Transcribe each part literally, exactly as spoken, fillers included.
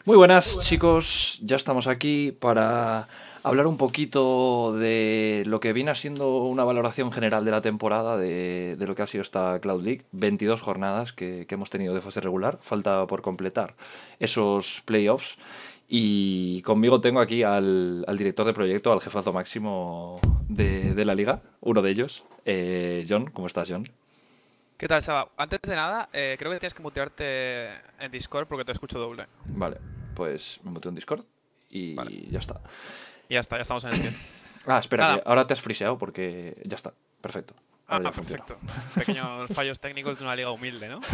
Muy buenas chicos, ya estamos aquí para hablar un poquito de lo que viene siendo una valoración general de la temporada de, de lo que ha sido esta Cloud League. veintidós jornadas que, que hemos tenido de fase regular, falta por completar esos playoffs. Y conmigo tengo aquí al, al director de proyecto, al jefazo máximo de, de la liga, uno de ellos, eh, John. ¿Cómo estás, John? ¿Qué tal, Saba? Antes de nada, eh, creo que tienes que mutearte en Discord porque te escucho doble. Vale, pues me meto en Discord Vale, y ya está. y ya está, ya estamos en el guión. Ah, espera, que Nada, ahora te has friseado porque ya está. Perfecto. Ahora ya ah, funciona. perfecto. Pequeños fallos técnicos de una liga humilde, ¿no?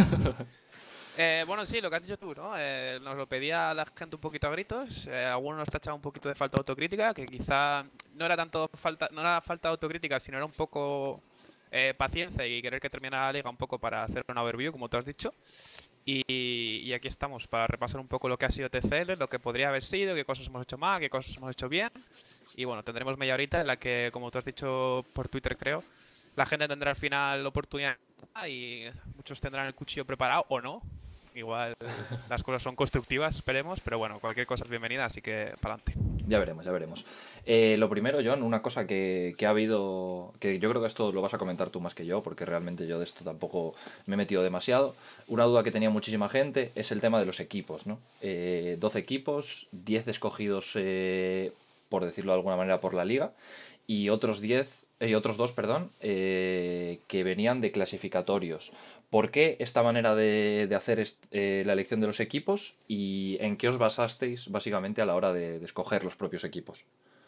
Eh, bueno, sí, lo que has dicho tú, ¿no? Eh, nos lo pedía la gente un poquito a gritos. Eh, algunos nos tachaban un poquito de falta de autocrítica, que quizá no era tanto falta, no era falta de autocrítica, sino era un poco eh, paciencia y querer que terminara la liga un poco para hacer una overview, como tú has dicho. Y, y aquí estamos para repasar un poco lo que ha sido T C L, lo que podría haber sido, qué cosas hemos hecho mal, qué cosas hemos hecho bien. Y bueno, tendremos media horita en la que, como tú has dicho por Twitter, creo, la gente tendrá al final la oportunidad y muchos tendrán el cuchillo preparado o no. Igual las cosas son constructivas, esperemos, pero bueno, cualquier cosa es bienvenida, así que para adelante. Ya veremos, ya veremos. Eh, lo primero, John, una cosa que, que ha habido, que yo creo que esto lo vas a comentar tú más que yo, porque realmente yo de esto tampoco me he metido demasiado. Una duda que tenía muchísima gente es el tema de los equipos, ¿no? Eh, doce equipos, diez escogidos, eh, por decirlo de alguna manera, por la liga, y otros diez y otros dos, perdón, eh, que venían de clasificatorios. ¿Por qué esta manera de, de hacer est- eh, la elección de los equipos y en qué os basasteis básicamente a la hora de, de escoger los propios equipos?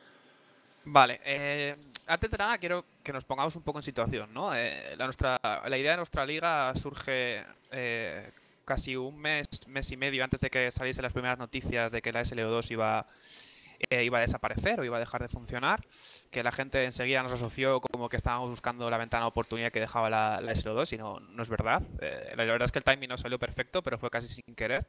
Vale, eh, antes de nada quiero que nos pongamos un poco en situación, ¿no? Eh, la, nuestra, la idea de nuestra liga surge eh, casi un mes, mes y medio antes de que saliesen las primeras noticias de que la S L O dos iba eh, iba a desaparecer o iba a dejar de funcionar, que la gente enseguida nos asoció como que estábamos buscando la ventana de oportunidad que dejaba la, la S L O dos y no, no es verdad. Eh, la verdad es que el timing no salió perfecto, pero fue casi sin querer.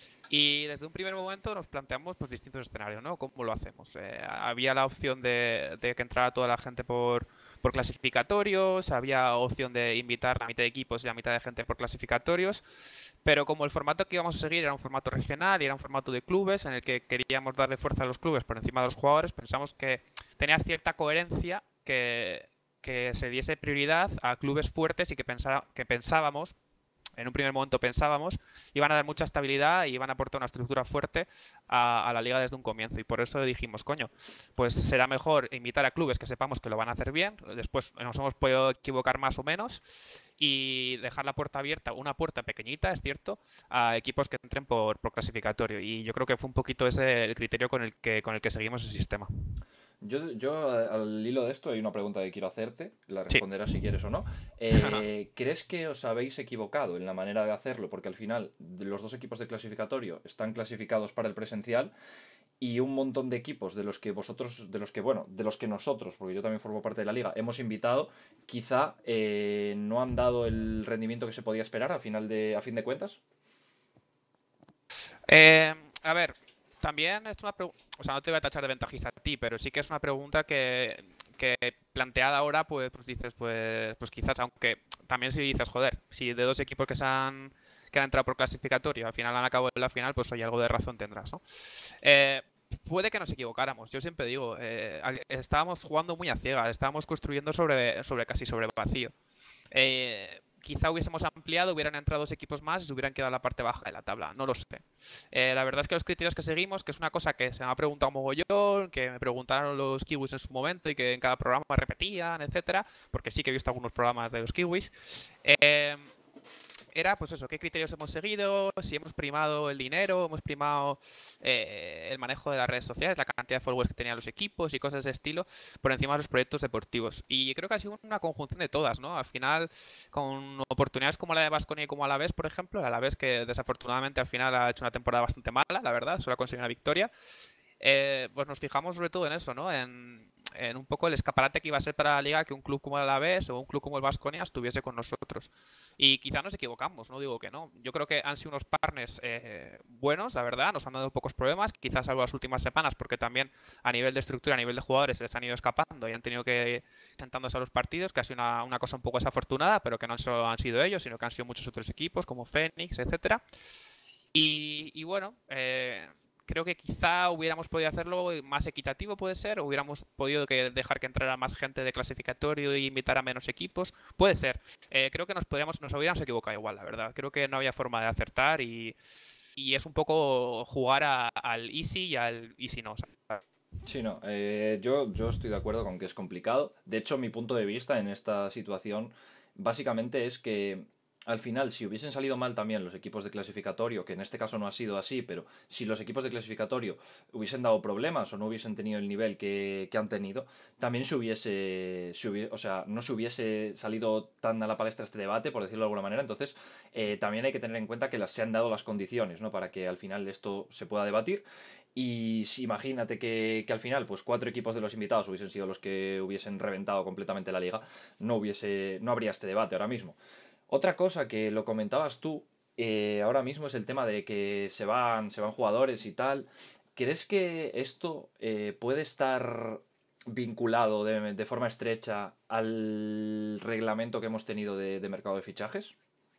Y desde un primer momento nos planteamos pues, distintos escenarios, ¿no? ¿Cómo lo hacemos? Eh, había la opción de, de que entrara toda la gente por, por clasificatorios, había opción de invitar a la mitad de equipos y a la mitad de gente por clasificatorios, pero como el formato que íbamos a seguir era un formato regional y era un formato de clubes en el que queríamos darle fuerza a los clubes por encima de los jugadores, pensamos que tenía cierta coherencia que, que se diese prioridad a clubes fuertes y que, pensa, que pensábamos en un primer momento pensábamos, iban a dar mucha estabilidad y iban a aportar una estructura fuerte a, a, la liga desde un comienzo. Y por eso dijimos, coño, pues será mejor invitar a clubes que sepamos que lo van a hacer bien. Después nos hemos podido equivocar más o menos y dejar la puerta abierta, una puerta pequeñita, es cierto, a equipos que entren por, por clasificatorio. Y yo creo que fue un poquito ese el criterio con el que, con el que seguimos el sistema. Yo, yo al hilo de esto hay una pregunta que quiero hacerte, la Sí. responderás si quieres o no. Eh, ¿crees que os habéis equivocado en la manera de hacerlo? Porque al final los dos equipos de clasificatorio están clasificados para el presencial y un montón de equipos de los que vosotros, de los que, bueno, de los que nosotros, porque yo también formo parte de la liga, hemos invitado, quizá eh, no han dado el rendimiento que se podía esperar a final de, a fin de cuentas. Eh, a ver, también es una pregunta, o sea, no te voy a tachar de ventajista a ti, pero sí que es una pregunta que, que planteada ahora, pues, pues dices, pues, pues quizás, aunque también si dices, joder, si de dos equipos que se han, que han entrado por clasificatorio, al final han acabado en la final, pues oye, algo de razón tendrás, ¿no? Eh, Puede que nos equivocáramos, yo siempre digo, eh, estábamos jugando muy a ciegas, estábamos construyendo sobre, sobre casi sobre vacío. Eh, quizá hubiésemos ampliado, hubieran entrado dos equipos más y se hubieran quedado en la parte baja de la tabla, no lo sé. Eh, la verdad es que los criterios que seguimos, que es una cosa que se me ha preguntado mogollón, que me preguntaron los kiwis en su momento y que en cada programa repetían, etcétera, porque sí que he visto algunos programas de los kiwis. Eh, Era pues eso, qué criterios hemos seguido, si hemos primado el dinero, hemos primado eh, el manejo de las redes sociales, la cantidad de followers que tenían los equipos y cosas de estilo por encima de los proyectos deportivos. Y creo que ha sido una conjunción de todas, ¿no? Al final, con oportunidades como la de Baskonia y como Alavés, por ejemplo, el Alavés que desafortunadamente al final ha hecho una temporada bastante mala, la verdad, solo ha conseguido una victoria, eh, pues nos fijamos sobre todo en eso, ¿no? En, en un poco el escaparate que iba a ser para la liga que un club como el Alavés o un club como el Baskonia estuviese con nosotros. Y quizá nos equivocamos, no digo que no. Yo creo que han sido unos partners eh, buenos, la verdad, nos han dado pocos problemas, quizás algo las últimas semanas, porque también a nivel de estructura, a nivel de jugadores, se les han ido escapando y han tenido que ir sentándose a los partidos, que ha sido una, una cosa un poco desafortunada, pero que no solo han sido ellos, sino que han sido muchos otros equipos, como Fénix, etcétera. Y, y bueno, eh, creo que quizá hubiéramos podido hacerlo más equitativo, puede ser, o hubiéramos podido que dejar que entrara más gente de clasificatorio y invitar a menos equipos, puede ser. Eh, creo que nos podríamos, nos hubiéramos equivocado igual, la verdad. Creo que no había forma de acertar y, y es un poco jugar a- al easy y al easy no. O sea, Sí, no, eh, yo, yo estoy de acuerdo con que es complicado. De hecho, mi punto de vista en esta situación básicamente es que al final, si hubiesen salido mal también los equipos de clasificatorio, que en este caso no ha sido así, pero si los equipos de clasificatorio hubiesen dado problemas o no hubiesen tenido el nivel que, que han tenido, también se hubiese, se hubie- o sea, no se hubiese salido tan a la palestra este debate, por decirlo de alguna manera. Entonces, eh, también hay que tener en cuenta que las, se han dado las condiciones, ¿no? Para que al final esto se pueda debatir. Y si imagínate que, que al final, pues cuatro equipos de los invitados hubiesen sido los que hubiesen reventado completamente la liga, no hubiese, no habría este debate ahora mismo. Otra cosa que lo comentabas tú, eh, ahora mismo es el tema de que se van, se van jugadores y tal. ¿Crees que esto eh, puede estar vinculado de, de forma estrecha al reglamento que hemos tenido de, de mercado de fichajes?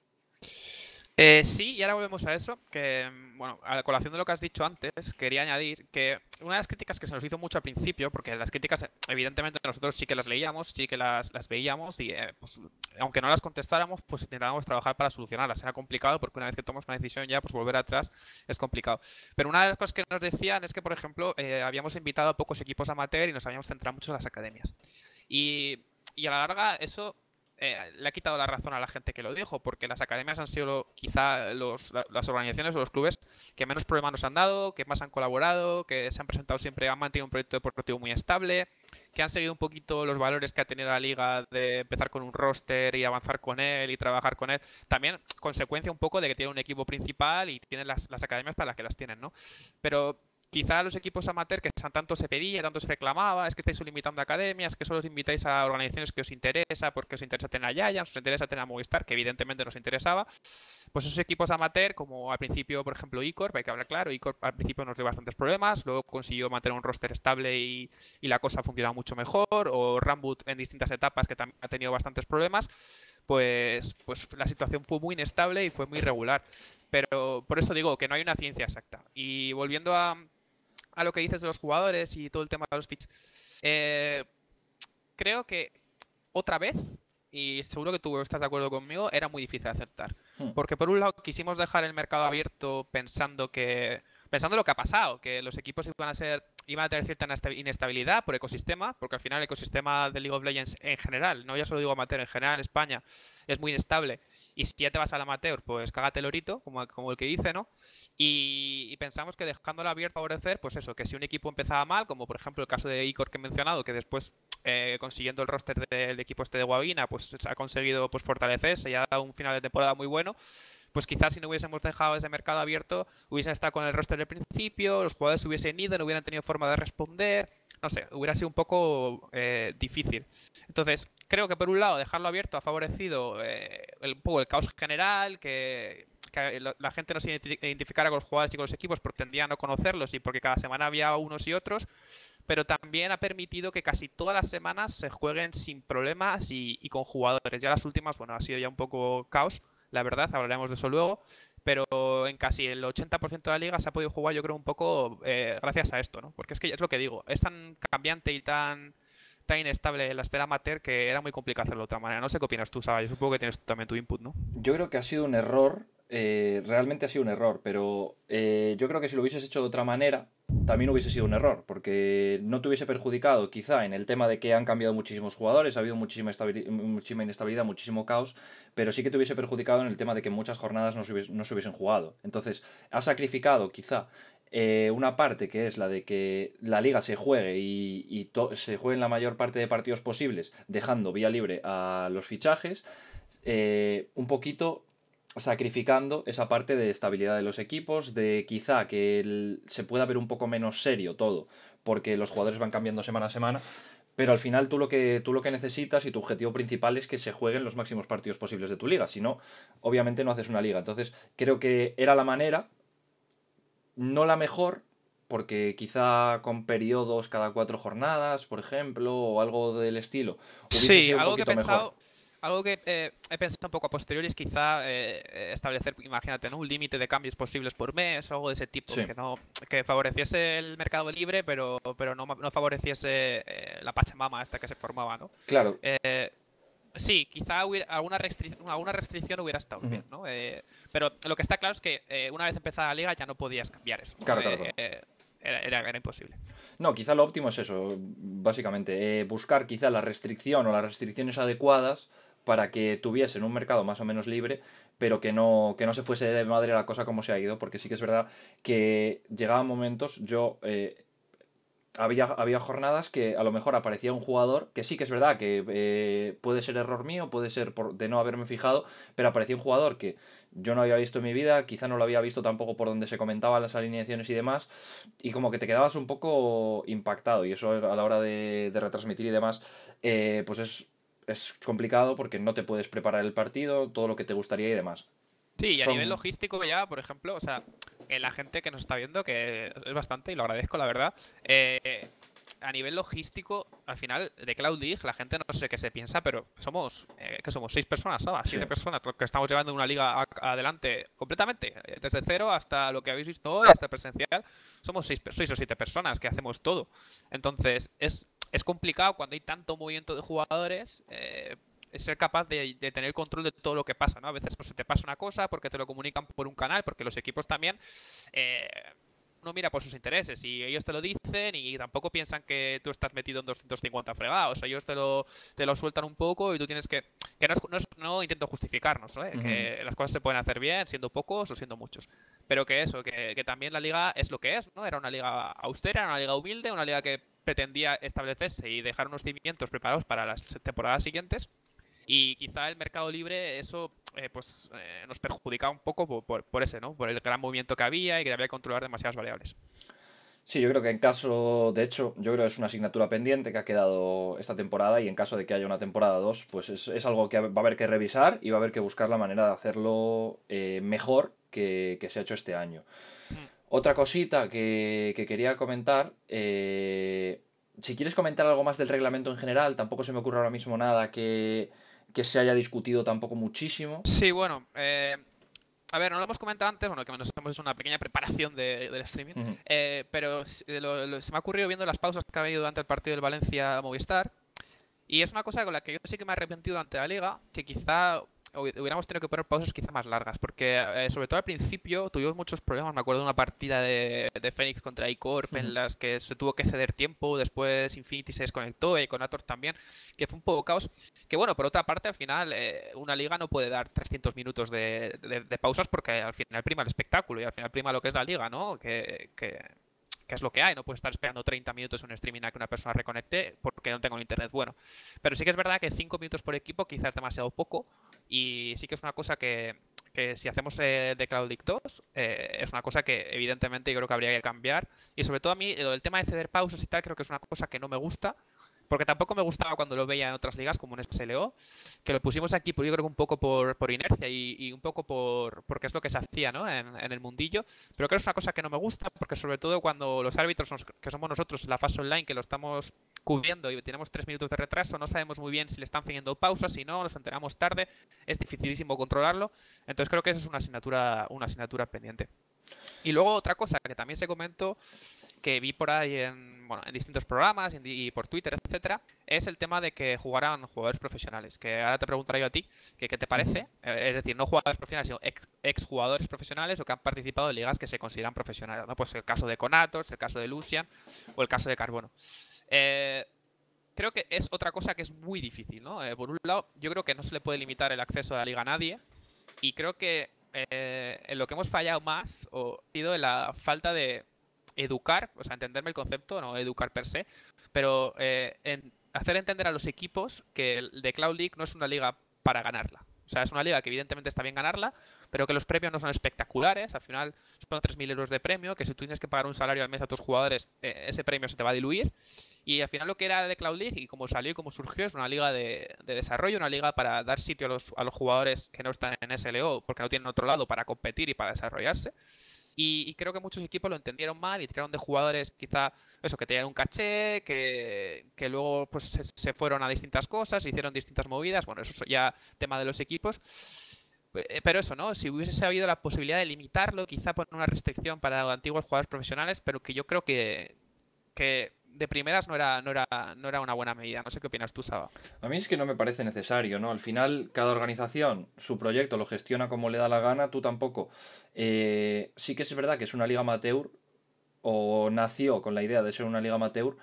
Eh, sí, y ahora volvemos a eso, que, mm, bueno, a la colación de lo que has dicho antes, quería añadir que una de las críticas que se nos hizo mucho al principio, porque las críticas, eh, evidentemente, nosotros sí que las leíamos, sí que las, las veíamos, y eh, pues, aunque no las contestáramos, pues intentábamos trabajar para solucionarlas. Era complicado, porque una vez que tomas una decisión ya, pues volver atrás es complicado. Pero una de las cosas que nos decían es que, por ejemplo, eh, habíamos invitado a pocos equipos amateur y nos habíamos centrado mucho en las academias. Y, y a la larga, eso eh, le ha quitado la razón a la gente que lo dijo, porque las academias han sido lo- quizá los, la- las organizaciones o los clubes que menos problemas nos han dado, que más han colaborado, que se han presentado siempre, han mantenido un proyecto deportivo muy estable, que han seguido un poquito los valores que ha tenido la liga de empezar con un roster y avanzar con él y trabajar con él. También consecuencia un poco de que tiene un equipo principal y tienen las, las academias para las que las tienen, ¿no? Pero quizá los equipos amateur que tanto se pedía, tanto se reclamaba, es que estáis limitando academias, que solo os invitáis a organizaciones que os interesa, porque os interesa tener a Giants, os interesa tener a Movistar, que evidentemente nos interesaba. Pues esos equipos amateur, como al principio, por ejemplo, Icor, hay que hablar claro, Icor al principio nos dio bastantes problemas, luego consiguió mantener un roster estable y, y la cosa funcionaba mucho mejor, o Rambut en distintas etapas que también ha tenido bastantes problemas, pues, pues la situación fue muy inestable y fue muy irregular. Pero por eso digo que no hay una ciencia exacta. Y volviendo a, a lo que dices de los jugadores y todo el tema de los pitch, eh, creo que otra vez, y seguro que tú estás de acuerdo conmigo, era muy difícil aceptar. Hmm. Porque por un lado quisimos dejar el mercado abierto pensando que pensando lo que ha pasado, que los equipos iban a ser iban a tener cierta inestabilidad por ecosistema, porque al final el ecosistema de League of Legends en general, no ya solo digo amateur, en general en España es muy inestable. Y si ya te vas al amateur, pues cágate el orito, como, como el que dice, ¿no? Y, y pensamos que dejándolo abierto a favorecer, pues eso, que si un equipo empezaba mal, como por ejemplo el caso de Icor que he mencionado, que después eh, consiguiendo el roster del equipo este de Guavina, pues ha conseguido pues fortalecerse y ha dado un final de temporada muy bueno, pues quizás si no hubiésemos dejado ese mercado abierto, hubiesen estado con el roster del principio, los jugadores hubiesen ido, no hubieran tenido forma de responder, no sé, hubiera sido un poco eh, difícil. Entonces, creo que por un lado dejarlo abierto ha favorecido eh, el, un poco el caos general, que, que la gente no se identificara con los jugadores y con los equipos porque tendría a no conocerlos y porque cada semana había unos y otros, pero también ha permitido que casi todas las semanas se jueguen sin problemas y, y con jugadores. Ya las últimas, bueno, ha sido ya un poco caos, la verdad, hablaremos de eso luego, pero en casi el ochenta por ciento de la liga se ha podido jugar, yo creo, un poco eh, gracias a esto, ¿no? Porque es que es lo que digo, es tan cambiante y tan tan inestable la escena amateur que era muy complicado hacerlo de otra manera. No sé qué opinas tú, Saba, yo supongo que tienes también tu input, ¿no? Yo creo que ha sido un error, eh, realmente ha sido un error, pero eh, yo creo que si lo hubieses hecho de otra manera, también hubiese sido un error, porque no te hubiese perjudicado quizá en el tema de que han cambiado muchísimos jugadores, ha habido muchísima, estabili- muchísima inestabilidad, muchísimo caos, pero sí que te hubiese perjudicado en el tema de que muchas jornadas no se, hubies- no se hubiesen jugado. Entonces, has sacrificado quizá eh, una parte que es la de que la liga se juegue y, y to- se jueguen la mayor parte de partidos posibles, dejando vía libre a los fichajes, eh, un poquito sacrificando esa parte de estabilidad de los equipos, de quizá que el- se pueda ver un poco menos serio todo, porque los jugadores van cambiando semana a semana, pero al final tú lo que, tú lo que necesitas y tu objetivo principal es que se jueguen los máximos partidos posibles de tu liga, si no, obviamente no haces una liga. Entonces creo que era la manera, no la mejor, porque quizá con periodos cada cuatro jornadas, por ejemplo, o algo del estilo, hubiese Sí, sido un algo que he poquito mejor. pensado, algo que eh, he pensado un poco a posteriori es quizá eh, establecer, imagínate, ¿no? Un límite de cambios posibles por mes o algo de ese tipo, Sí. que no que favoreciese el mercado libre, pero, pero no, no favoreciese eh, la pachamama esta que se formaba, ¿no? Claro. Eh, sí, quizá hubiera, alguna, restric alguna restricción hubiera estado Uh-huh. bien, ¿no? Eh, pero lo que está claro es que eh, una vez empezada la liga ya no podías cambiar eso, ¿no? Claro, Eh, claro, claro. eh, era, era, era imposible. No, quizá lo óptimo es eso, básicamente, eh, buscar quizá la restricción o las restricciones adecuadas para que tuviesen un mercado más o menos libre, pero que no, que no se fuese de madre la cosa como se ha ido, porque sí que es verdad que llegaban momentos, yo... Eh, Había, había jornadas que a lo mejor aparecía un jugador, que sí que es verdad que eh, puede ser error mío, puede ser por, de no haberme fijado, pero aparecía un jugador que yo no había visto en mi vida, quizá no lo había visto tampoco por donde se comentaban las alineaciones y demás, y como que te quedabas un poco impactado, y eso a la hora de, de retransmitir y demás, eh, pues es, es complicado porque no te puedes preparar el partido, todo lo que te gustaría y demás. Sí, y a Son... nivel logístico ya, por ejemplo, o sea, eh, la gente que nos está viendo, que es bastante y lo agradezco, la verdad, eh, a nivel logístico, al final, de Cloud League, la gente no sé qué se piensa, pero somos, eh, ¿qué somos? Seis personas, ¿sabes? Siete Sí. personas, lo que estamos llevando una liga a- adelante completamente, eh, desde cero hasta lo que habéis visto hoy, hasta presencial, somos seis, seis o siete personas que hacemos todo. Entonces, es, es complicado cuando hay tanto movimiento de jugadores, eh, ser capaz de, de tener control de todo lo que pasa, ¿no? A veces pues, se te pasa una cosa porque te lo comunican por un canal, porque los equipos también eh, uno mira por sus intereses y ellos te lo dicen y tampoco piensan que tú estás metido en doscientos cincuenta fregados, ellos te lo, te lo sueltan un poco y tú tienes que... que no, es, no, es, no intento justificarnos, ¿no? ¿Eh? Uh-huh. Que las cosas se pueden hacer bien siendo pocos o siendo muchos, pero que eso, que, que también la liga es lo que es, ¿no? Era una liga austera, era una liga humilde, una liga que pretendía establecerse y dejar unos cimientos preparados para las temporadas siguientes. Y quizá el mercado libre, eso eh, pues eh, nos perjudicaba un poco por, por, por ese, ¿no? Por el gran movimiento que había y que había que controlar demasiadas variables. Sí, yo creo que en caso, de hecho, yo creo que es una asignatura pendiente que ha quedado esta temporada y en caso de que haya una temporada dos, pues es, es algo que va a haber que revisar y va a haber que buscar la manera de hacerlo eh, mejor que, que se ha hecho este año. Mm. Otra cosita que, que quería comentar, eh, si quieres comentar algo más del reglamento en general, tampoco se me ocurre ahora mismo nada que, que se haya discutido tampoco muchísimo. Sí, bueno, eh... A ver, no lo hemos comentado antes, bueno, que nos hemos hecho una pequeña preparación de, del streaming, uh-huh. eh, pero lo, lo, se me ha ocurrido viendo las pausas que ha habido durante el partido del Valencia-Movistar, y es una cosa con la que yo sí que me he arrepentido ante la Liga, que quizá hubiéramos tenido que poner pausas quizá más largas, porque eh, sobre todo al principio tuvimos muchos problemas. Me acuerdo de una partida de, de Fénix contra iCorp uh-huh. en las que se tuvo que ceder tiempo, después Infinity se desconectó y con Ator también, que fue un poco caos. Que bueno, por otra parte, al final eh, una liga no puede dar trescientos minutos de, de, de pausas porque al final prima el espectáculo y al final prima lo que es la liga, ¿no? Que... que que es lo que hay, no puedes estar esperando treinta minutos en un streaming a que una persona reconecte porque no tengo el internet bueno. Pero sí que es verdad que cinco minutos por equipo quizás es demasiado poco y sí que es una cosa que, que si hacemos eh, de Cloud League dos eh, es una cosa que evidentemente yo creo que habría que cambiar y sobre todo a mí el tema de ceder pausas y tal creo que es una cosa que no me gusta. Porque tampoco me gustaba cuando lo veía en otras ligas, como en S L O, que lo pusimos aquí, yo creo que un poco por, por inercia y, y un poco por porque es lo que se hacía, ¿no? en, en el mundillo. Pero creo que es una cosa que no me gusta, porque sobre todo cuando los árbitros, nos, que somos nosotros en la fase online, que lo estamos cubriendo y tenemos tres minutos de retraso, no sabemos muy bien si le están pidiendo pausas, si no, nos enteramos tarde, es dificilísimo controlarlo. Entonces creo que eso es una asignatura, una asignatura pendiente. Y luego otra cosa que también se comentó, que vi por ahí en, bueno, en distintos programas y por Twitter, etcétera, es el tema de que jugaran jugadores profesionales. Que ahora te preguntaré yo a ti, que qué te parece. Eh, es decir, no jugadores profesionales, sino ex, ex jugadores profesionales o que han participado en ligas que se consideran profesionales, ¿no? Pues el caso de Conatos, el caso de Lucian o el caso de Carbono. Eh, creo que es otra cosa que es muy difícil, ¿no? Eh, por un lado, yo creo que no se le puede limitar el acceso a la liga a nadie y creo que eh, en lo que hemos fallado más ha sido en la falta de educar, o sea, entenderme el concepto, no educar per se, pero eh, en hacer entender a los equipos que el de Cloud League no es una liga para ganarla. O sea, es una liga que evidentemente está bien ganarla, pero que los premios no son espectaculares. Al final son tres mil euros de premio, que si tú tienes que pagar un salario al mes a tus jugadores, eh, ese premio se te va a diluir. Y al final lo que era de Cloud League y como salió y como surgió es una liga de, de desarrollo, una liga para dar sitio a los, a los jugadores que no están en S L O porque no tienen otro lado para competir y para desarrollarse. Y, y creo que muchos equipos lo entendieron mal y tiraron de jugadores quizá, eso, que tenían un caché, que, que luego pues se, se fueron a distintas cosas, hicieron distintas movidas. Bueno, eso es ya tema de los equipos. Eh, Pero eso, ¿no? Si hubiese habido la posibilidad de limitarlo, quizá poner una restricción para antiguos jugadores profesionales, pero que yo creo que, que de primeras no era, no era, no era una buena medida. No sé qué opinas tú, Saba. A mí es que no me parece necesario, ¿no? Al final, cada organización, su proyecto lo gestiona como le da la gana, tú tampoco. Eh, sí que es verdad que es una liga amateur, o nació con la idea de ser una liga amateur,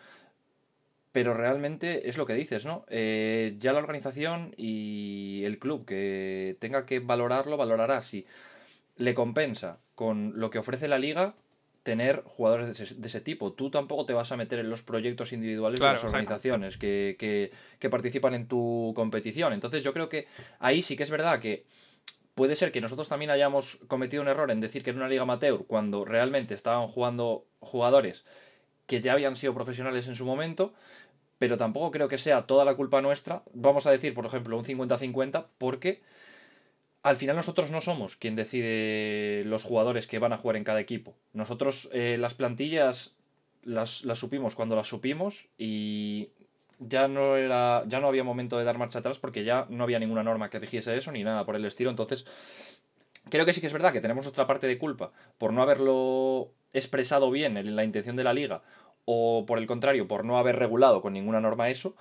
pero realmente es lo que dices, ¿no? Eh, ya la organización y el club que tenga que valorarlo, valorará si le compensa con lo que ofrece la liga tener jugadores de ese, de ese tipo. Tú tampoco te vas a meter en los proyectos individuales de Claro, las exacto. organizaciones que, que, que participan en tu competición. Entonces yo creo que ahí sí que es verdad que puede ser que nosotros también hayamos cometido un error en decir que era una liga amateur cuando realmente estaban jugando jugadores que ya habían sido profesionales en su momento, pero tampoco creo que sea toda la culpa nuestra. Vamos a decir, por ejemplo, un cincuenta-cincuenta, porque al final nosotros no somos quien decide los jugadores que van a jugar en cada equipo. Nosotros eh, las plantillas las, las supimos cuando las supimos y ya no era ya no había momento de dar marcha atrás porque ya no había ninguna norma que rigiese eso ni nada por el estilo. Entonces, creo que sí que es verdad que tenemos nuestra parte de culpa por no haberlo expresado bien en la intención de la liga o por el contrario, por no haber regulado con ninguna norma eso,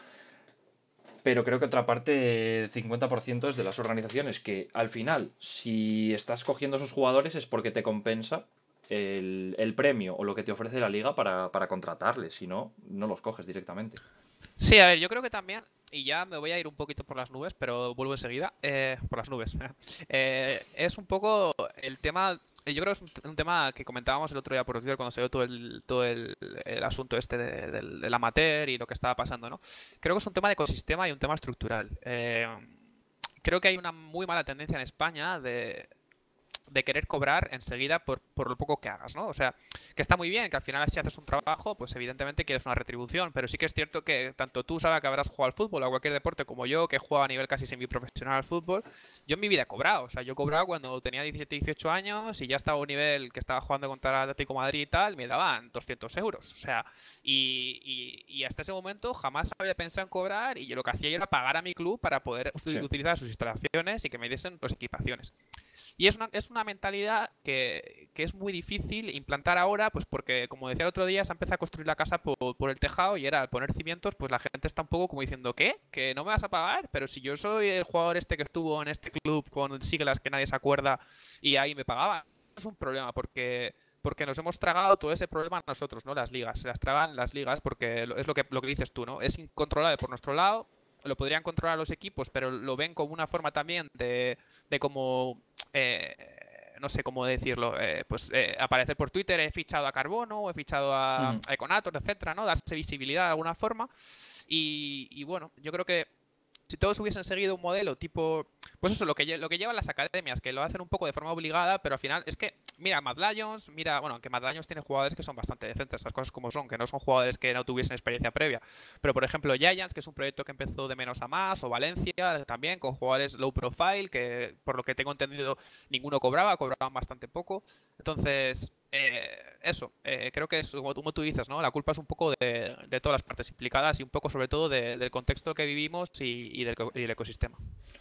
pero creo que otra parte, cincuenta por ciento es de las organizaciones que al final, si estás cogiendo esos jugadores es porque te compensa el, el premio o lo que te ofrece la liga para, para contratarles, si no, no los coges directamente. Sí, a ver, yo creo que también, y ya me voy a ir un poquito por las nubes, pero vuelvo enseguida, eh, por las nubes. Eh, es un poco el tema, eh, yo creo que es un, un tema que comentábamos el otro día por Twitter cuando se dio todo el, todo el, el asunto este de- del, del amateur y lo que estaba pasando, ¿no? Creo que es un tema de ecosistema y un tema estructural. Eh, creo que hay una muy mala tendencia en España de de querer cobrar enseguida por, por lo poco que hagas, ¿no? O sea, que está muy bien, que al final si haces un trabajo, pues evidentemente quieres una retribución, pero sí que es cierto que tanto tú, sabes que habrás jugado al fútbol o a cualquier deporte como yo, que he jugado a nivel casi semiprofesional al fútbol, yo en mi vida he cobrado, o sea, yo he cobrado cuando tenía diecisiete, dieciocho años y ya estaba a un nivel que estaba jugando contra el Atlético de Madrid y tal, me daban doscientos euros, o sea, y, y, y hasta ese momento jamás había pensado en cobrar y yo lo que hacía era pagar a mi club para poder Sí. utilizar sus instalaciones y que me diesen pues, equipaciones. Y es una, es una mentalidad que, que es muy difícil implantar ahora, pues porque, como decía el otro día, se ha empezado a construir la casa por, por el tejado y era al poner cimientos, pues la gente está un poco como diciendo, ¿qué? ¿Que no me vas a pagar? Pero si yo soy el jugador este que estuvo en este club con siglas que nadie se acuerda y ahí me pagaba. Es un problema porque porque nos hemos tragado todo ese problema nosotros, ¿no? Las ligas, se las tragan las ligas porque es lo que, lo que dices tú, ¿no? Es incontrolable por nuestro lado, lo podrían controlar los equipos, pero lo ven como una forma también de, de como eh, no sé cómo decirlo, eh, pues eh, aparecer por Twitter, he fichado a Carbono, he fichado a, a Econator, etcétera, ¿no? Darse visibilidad de alguna forma. Y, y bueno, yo creo que si todos hubiesen seguido un modelo tipo, pues eso, lo que, lo que llevan las academias, que lo hacen un poco de forma obligada, pero al final es que, mira, Mad Lions, mira, bueno, aunque Mad Lions tiene jugadores que son bastante decentes, las cosas como son, que no son jugadores que no tuviesen experiencia previa, pero por ejemplo Giants, que es un proyecto que empezó de menos a más, o Valencia también, con jugadores low profile, que por lo que tengo entendido ninguno cobraba, cobraban bastante poco, entonces... Eh, eso, eh, creo que es como, como tú dices, ¿no? La culpa es un poco de, de todas las partes implicadas y un poco sobre todo de, del contexto que vivimos y, y, del, y del ecosistema.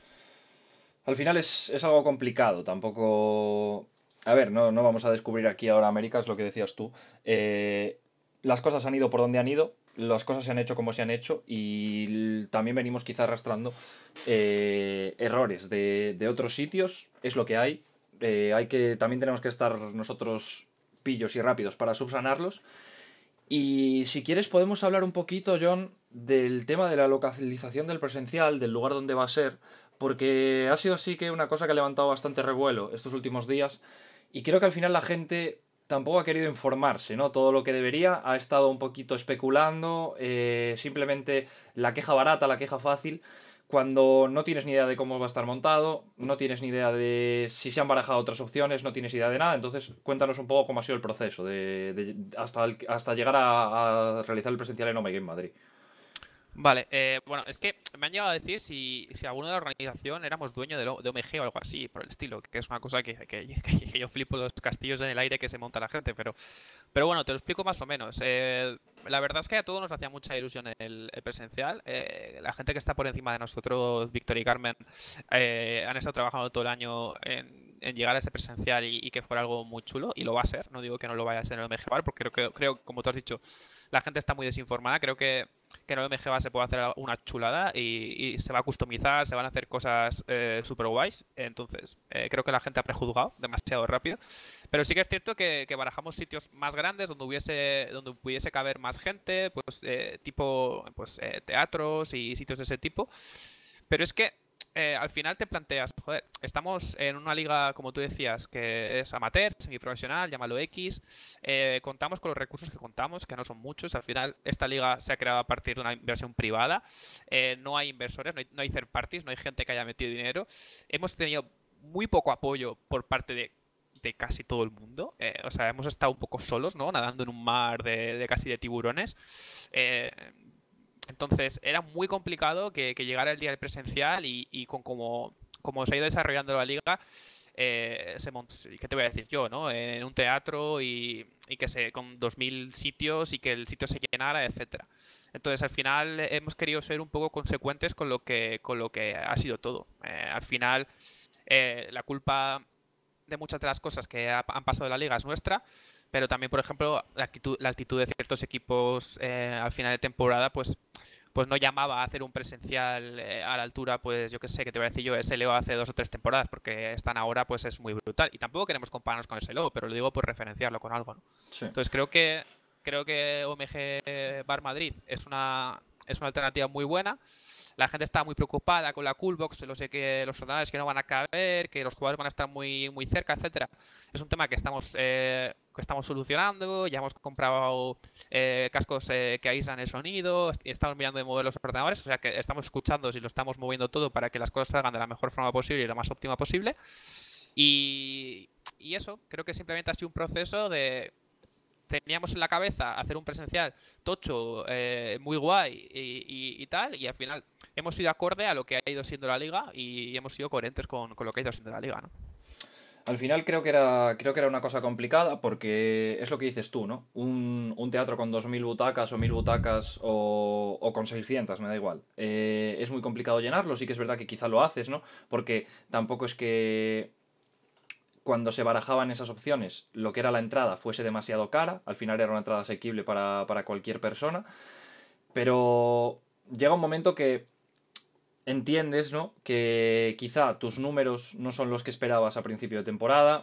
Al final es, es algo complicado, tampoco... A ver, no, no vamos a descubrir aquí ahora América, es lo que decías tú. Eh, las cosas han ido por donde han ido, las cosas se han hecho como se han hecho y l- también venimos quizá arrastrando eh, errores de, de otros sitios, es lo que hay. Eh, hay que, también tenemos que estar nosotros pillos y rápidos para subsanarlos. Y si quieres podemos hablar un poquito, John, del tema de la localización del presencial, del lugar donde va a ser, porque ha sido así que una cosa que ha levantado bastante revuelo estos últimos días y creo que al final la gente tampoco ha querido informarse, ¿no? Todo lo que debería, ha estado un poquito especulando, eh, simplemente la queja barata, la queja fácil, cuando no tienes ni idea de cómo va a estar montado, no tienes ni idea de si se han barajado otras opciones, no tienes idea de nada. Entonces, cuéntanos un poco cómo ha sido el proceso de, de- hasta, el- hasta llegar a, a realizar el presencial en Omega en Madrid. Vale, eh, bueno, es que me han llegado a decir si, si alguno de la organización éramos dueño de, lo- de O M G o algo así, por el estilo, que es una cosa que, que, que yo flipo los castillos en el aire que se monta la gente, pero, pero bueno, te lo explico más o menos. Eh, la verdad es que a todos nos hacía mucha ilusión el, el presencial. Eh, la gente que está por encima de nosotros, Víctor y Carmen, eh, han estado trabajando todo el año en, en llegar a ese presencial y, y que fuera algo muy chulo, y lo va a ser. No digo que no lo vaya a ser en el O M G Bar, porque creo que, creo, como tú has dicho, la gente está muy desinformada. Creo que que en O M G Bar se puede hacer una chulada y, y se va a customizar, se van a hacer cosas eh, super guays. Entonces, eh, creo que la gente ha prejuzgado demasiado rápido. Pero sí que es cierto que, que barajamos sitios más grandes donde hubiese, donde pudiese caber más gente, pues eh, tipo pues, eh, teatros y sitios de ese tipo. Pero es que eh, al final te planteas, joder, estamos en una liga, como tú decías, que es amateur, semiprofesional, llámalo X. Eh, contamos con los recursos que contamos, que no son muchos. Al final, esta liga se ha creado a partir de una inversión privada. Eh, no hay inversores, no hay, no hay third parties, no hay gente que haya metido dinero. Hemos tenido muy poco apoyo por parte de de casi todo el mundo. Eh, o sea, hemos estado un poco solos, ¿no? Nadando en un mar de, de casi de tiburones. Eh, entonces, era muy complicado que, que llegara el día del presencial y, y con como, como se ha ido desarrollando la liga, eh, se mont- ¿qué te voy a decir yo, no? En un teatro y, y que se con dos mil sitios y que el sitio se llenara, etcétera. Entonces, al final hemos querido ser un poco consecuentes con lo que con lo que ha sido todo. Eh, al final, eh, la culpa de muchas de las cosas que ha- han pasado en la liga es nuestra, pero también, por ejemplo, la actitud, la actitud de ciertos equipos eh, al final de temporada, pues pues no llamaba a hacer un presencial eh, a la altura, pues yo qué sé, que te voy a decir yo, S L O hace dos o tres temporadas, porque están ahora, pues es muy brutal. Y tampoco queremos compararnos con S L O, pero lo digo por referenciarlo con algo, ¿no? Sí. Entonces creo que creo que O M G Bar Madrid es una, es una alternativa muy buena. La gente está muy preocupada con la Coolbox, lo sé que los ordenadores que no van a caber, que los jugadores van a estar muy, muy cerca, etcétera. Es un tema que estamos, eh, que estamos solucionando, ya hemos comprado eh, cascos eh, que aíslan el sonido, y estamos mirando de mover los ordenadores, o sea que estamos escuchando y lo estamos moviendo todo para que las cosas salgan de la mejor forma posible y la más óptima posible. Y, y eso, creo que simplemente ha sido un proceso de teníamos en la cabeza hacer un presencial tocho, eh, muy guay y, y- y tal, y al final hemos sido acorde a lo que ha ido siendo la liga y hemos sido coherentes con, con lo que ha ido siendo la liga, ¿no? Al final creo que era, creo que era una cosa complicada porque es lo que dices tú, ¿no? Un, un teatro con dos mil butacas o mil butacas o, o con seiscientas, me da igual. Eh, es muy complicado llenarlo, sí que es verdad que quizá lo haces, ¿no? Porque tampoco es que cuando se barajaban esas opciones lo que era la entrada fuese demasiado cara, al final era una entrada asequible para, para cualquier persona, pero llega un momento que entiendes, ¿no? Que quizá tus números no son los que esperabas a principio de temporada.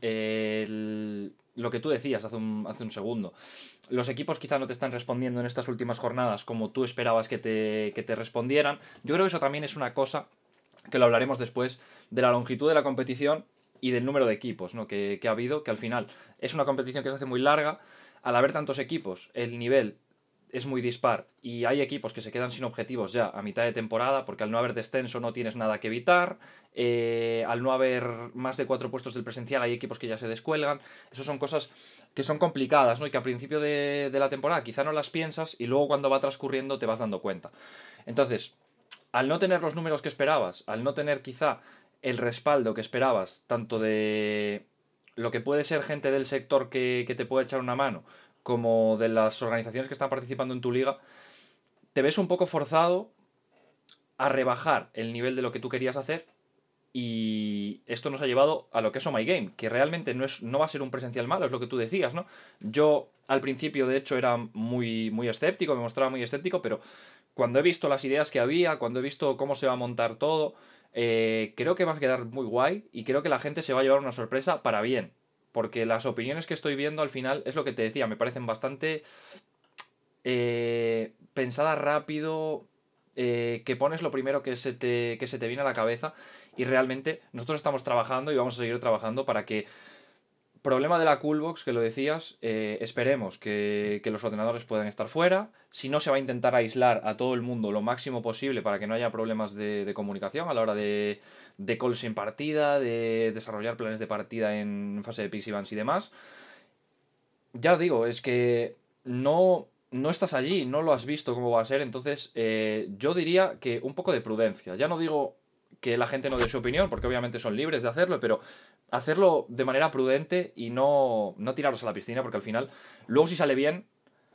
El- lo que tú decías hace un, hace un segundo. Los equipos quizá no te están respondiendo en estas últimas jornadas como tú esperabas que te, que te respondieran. Yo creo que eso también es una cosa que lo hablaremos después de la longitud de la competición y del número de equipos, ¿no? que, que ha habido, que al final es una competición que se hace muy larga. Al haber tantos equipos, el nivel es muy dispar y hay equipos que se quedan sin objetivos ya a mitad de temporada porque al no haber descenso no tienes nada que evitar, eh, al no haber más de cuatro puestos del presencial hay equipos que ya se descuelgan. Eso son cosas que son complicadas, ¿no? Y que a principio de, de la temporada quizá no las piensas y luego cuando va transcurriendo te vas dando cuenta. Entonces, al no tener los números que esperabas, al no tener quizá el respaldo que esperabas, tanto de lo que puede ser gente del sector que, que te puede echar una mano, como de las organizaciones que están participando en tu liga, te ves un poco forzado a rebajar el nivel de lo que tú querías hacer y esto nos ha llevado a lo que es Oh My Game, que realmente no, es, no va a ser un presencial malo, es lo que tú decías, ¿no? Yo al principio de hecho era muy, muy escéptico, me mostraba muy escéptico, pero cuando he visto las ideas que había, cuando he visto cómo se va a montar todo, eh, creo que va a quedar muy guay y creo que la gente se va a llevar una sorpresa para bien. Porque las opiniones que estoy viendo al final es lo que te decía, me parecen bastante eh, pensadas rápido, eh, que pones lo primero que se, te, que se te viene a la cabeza y realmente nosotros estamos trabajando y vamos a seguir trabajando para que problema de la Coolbox, que lo decías, eh, esperemos que, que los ordenadores puedan estar fuera. Si no, se va a intentar aislar a todo el mundo lo máximo posible para que no haya problemas de, de comunicación a la hora de, de calls en partida, de desarrollar planes de partida en fase de Pixie Bans y demás. Ya os digo, es que no, no estás allí, no lo has visto cómo va a ser, entonces eh, yo diría que un poco de prudencia. Ya no digo que la gente no dé su opinión, porque obviamente son libres de hacerlo, pero hacerlo de manera prudente y no, no tiraros a la piscina, porque al final, luego si sale bien,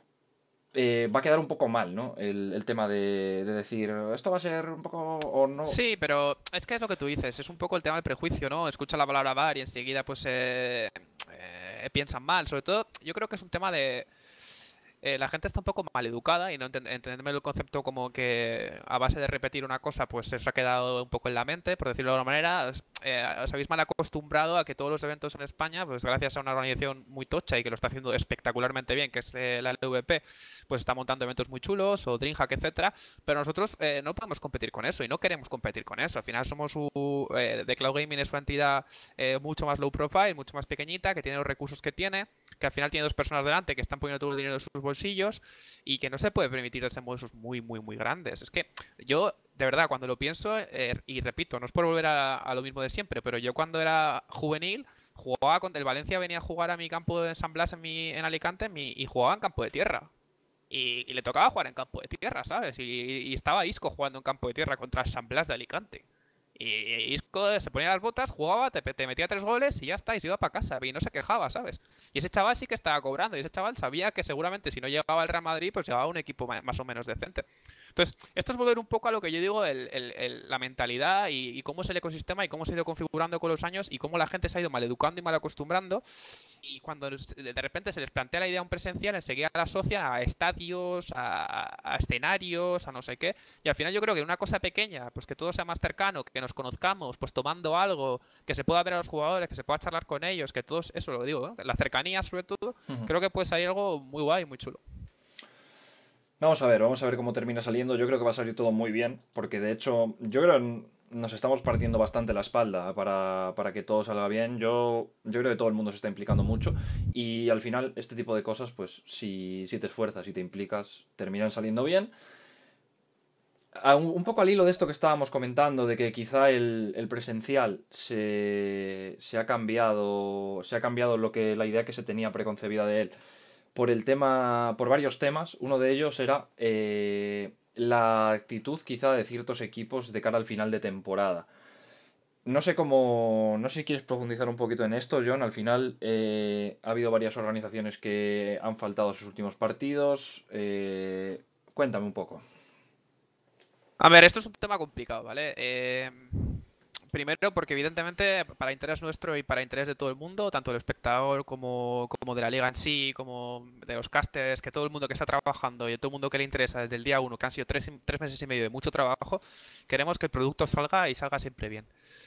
eh, va a quedar un poco mal, ¿no? El, el tema de, de decir, esto va a ser un poco o no. Sí, pero es que es lo que tú dices, es un poco el tema del prejuicio, ¿no? Escucha la palabra V A R y enseguida pues eh, eh, piensan mal. Sobre todo, yo creo que es un tema de... eh, la gente está un poco mal educada y no enten- entenderme el concepto como que a base de repetir una cosa pues se os ha quedado un poco en la mente, por decirlo de alguna manera. Os, eh, os habéis mal acostumbrado a que todos los eventos en España, pues gracias a una organización muy tocha y que lo está haciendo espectacularmente bien, que es eh, la L V P, pues está montando eventos muy chulos o DreamHack, etcétera. Pero nosotros eh, no podemos competir con eso y no queremos competir con eso. Al final somos u- eh, The Cloud Gaming es una entidad eh, mucho más low profile, mucho más pequeñita, que tiene los recursos que tiene, que al final tiene dos personas delante que están poniendo todo el dinero de sus bolsillos y que no se puede permitir desembolsos muy, muy, muy grandes. Es que yo, de verdad, cuando lo pienso, eh, y repito, no es por volver a, a lo mismo de siempre, pero yo cuando era juvenil, jugaba con el Valencia, venía a jugar a mi campo de San Blas en, mi, en Alicante en mi- y jugaba en campo de tierra. Y, y le tocaba jugar en campo de tierra, ¿sabes? Y, y estaba Isco jugando en campo de tierra contra San Blas de Alicante. Y Isco se ponía las botas, jugaba, te, te metía tres goles y ya está, y se iba para casa. Y no se quejaba, ¿sabes? Y ese chaval sí que estaba cobrando. Y ese chaval sabía que seguramente si no llegaba al Real Madrid, pues llegaba a un equipo ma- más o menos decente. Entonces, esto es volver un poco a lo que yo digo, el- el- el- la mentalidad y, y cómo es el ecosistema y cómo se ha ido configurando con los años y cómo la gente se ha ido mal educando y mal acostumbrando. Y cuando de repente se les plantea la idea un presencial, enseguida la asocian a estadios, a, a escenarios, a no sé qué. Y al final yo creo que una cosa pequeña, pues que todo sea más cercano, que nos conozcamos, pues tomando algo, que se pueda ver a los jugadores, que se pueda charlar con ellos, que todos, eso lo digo, ¿no? La cercanía sobre todo, creo que puede salir algo muy guay, muy chulo. Vamos a ver, vamos a ver cómo termina saliendo. Yo creo que va a salir todo muy bien, porque de hecho, yo creo que nos estamos partiendo bastante la espalda para, para que todo salga bien. Yo, yo creo que todo el mundo se está implicando mucho y al final este tipo de cosas, pues si, si te esfuerzas y te implicas, terminan saliendo bien. A Un un poco al hilo de esto que estábamos comentando, de que quizá el, el presencial se, se ha cambiado, se ha cambiado lo que, la idea que se tenía preconcebida de él por el tema, por varios temas. Uno de ellos era eh, la actitud quizá de ciertos equipos de cara al final de temporada. No sé cómo, no sé si quieres profundizar un poquito en esto, John. Al final eh, ha habido varias organizaciones que han faltado a sus últimos partidos. Eh, cuéntame un poco. A ver, esto es un tema complicado, ¿vale? Eh, primero, porque evidentemente para interés nuestro y para interés de todo el mundo, tanto del espectador como, como de la liga en sí, como de los casters, que todo el mundo que está trabajando y de todo el mundo que le interesa desde el día uno, que han sido tres, tres meses y medio de mucho trabajo, queremos que el producto salga y salga siempre bien.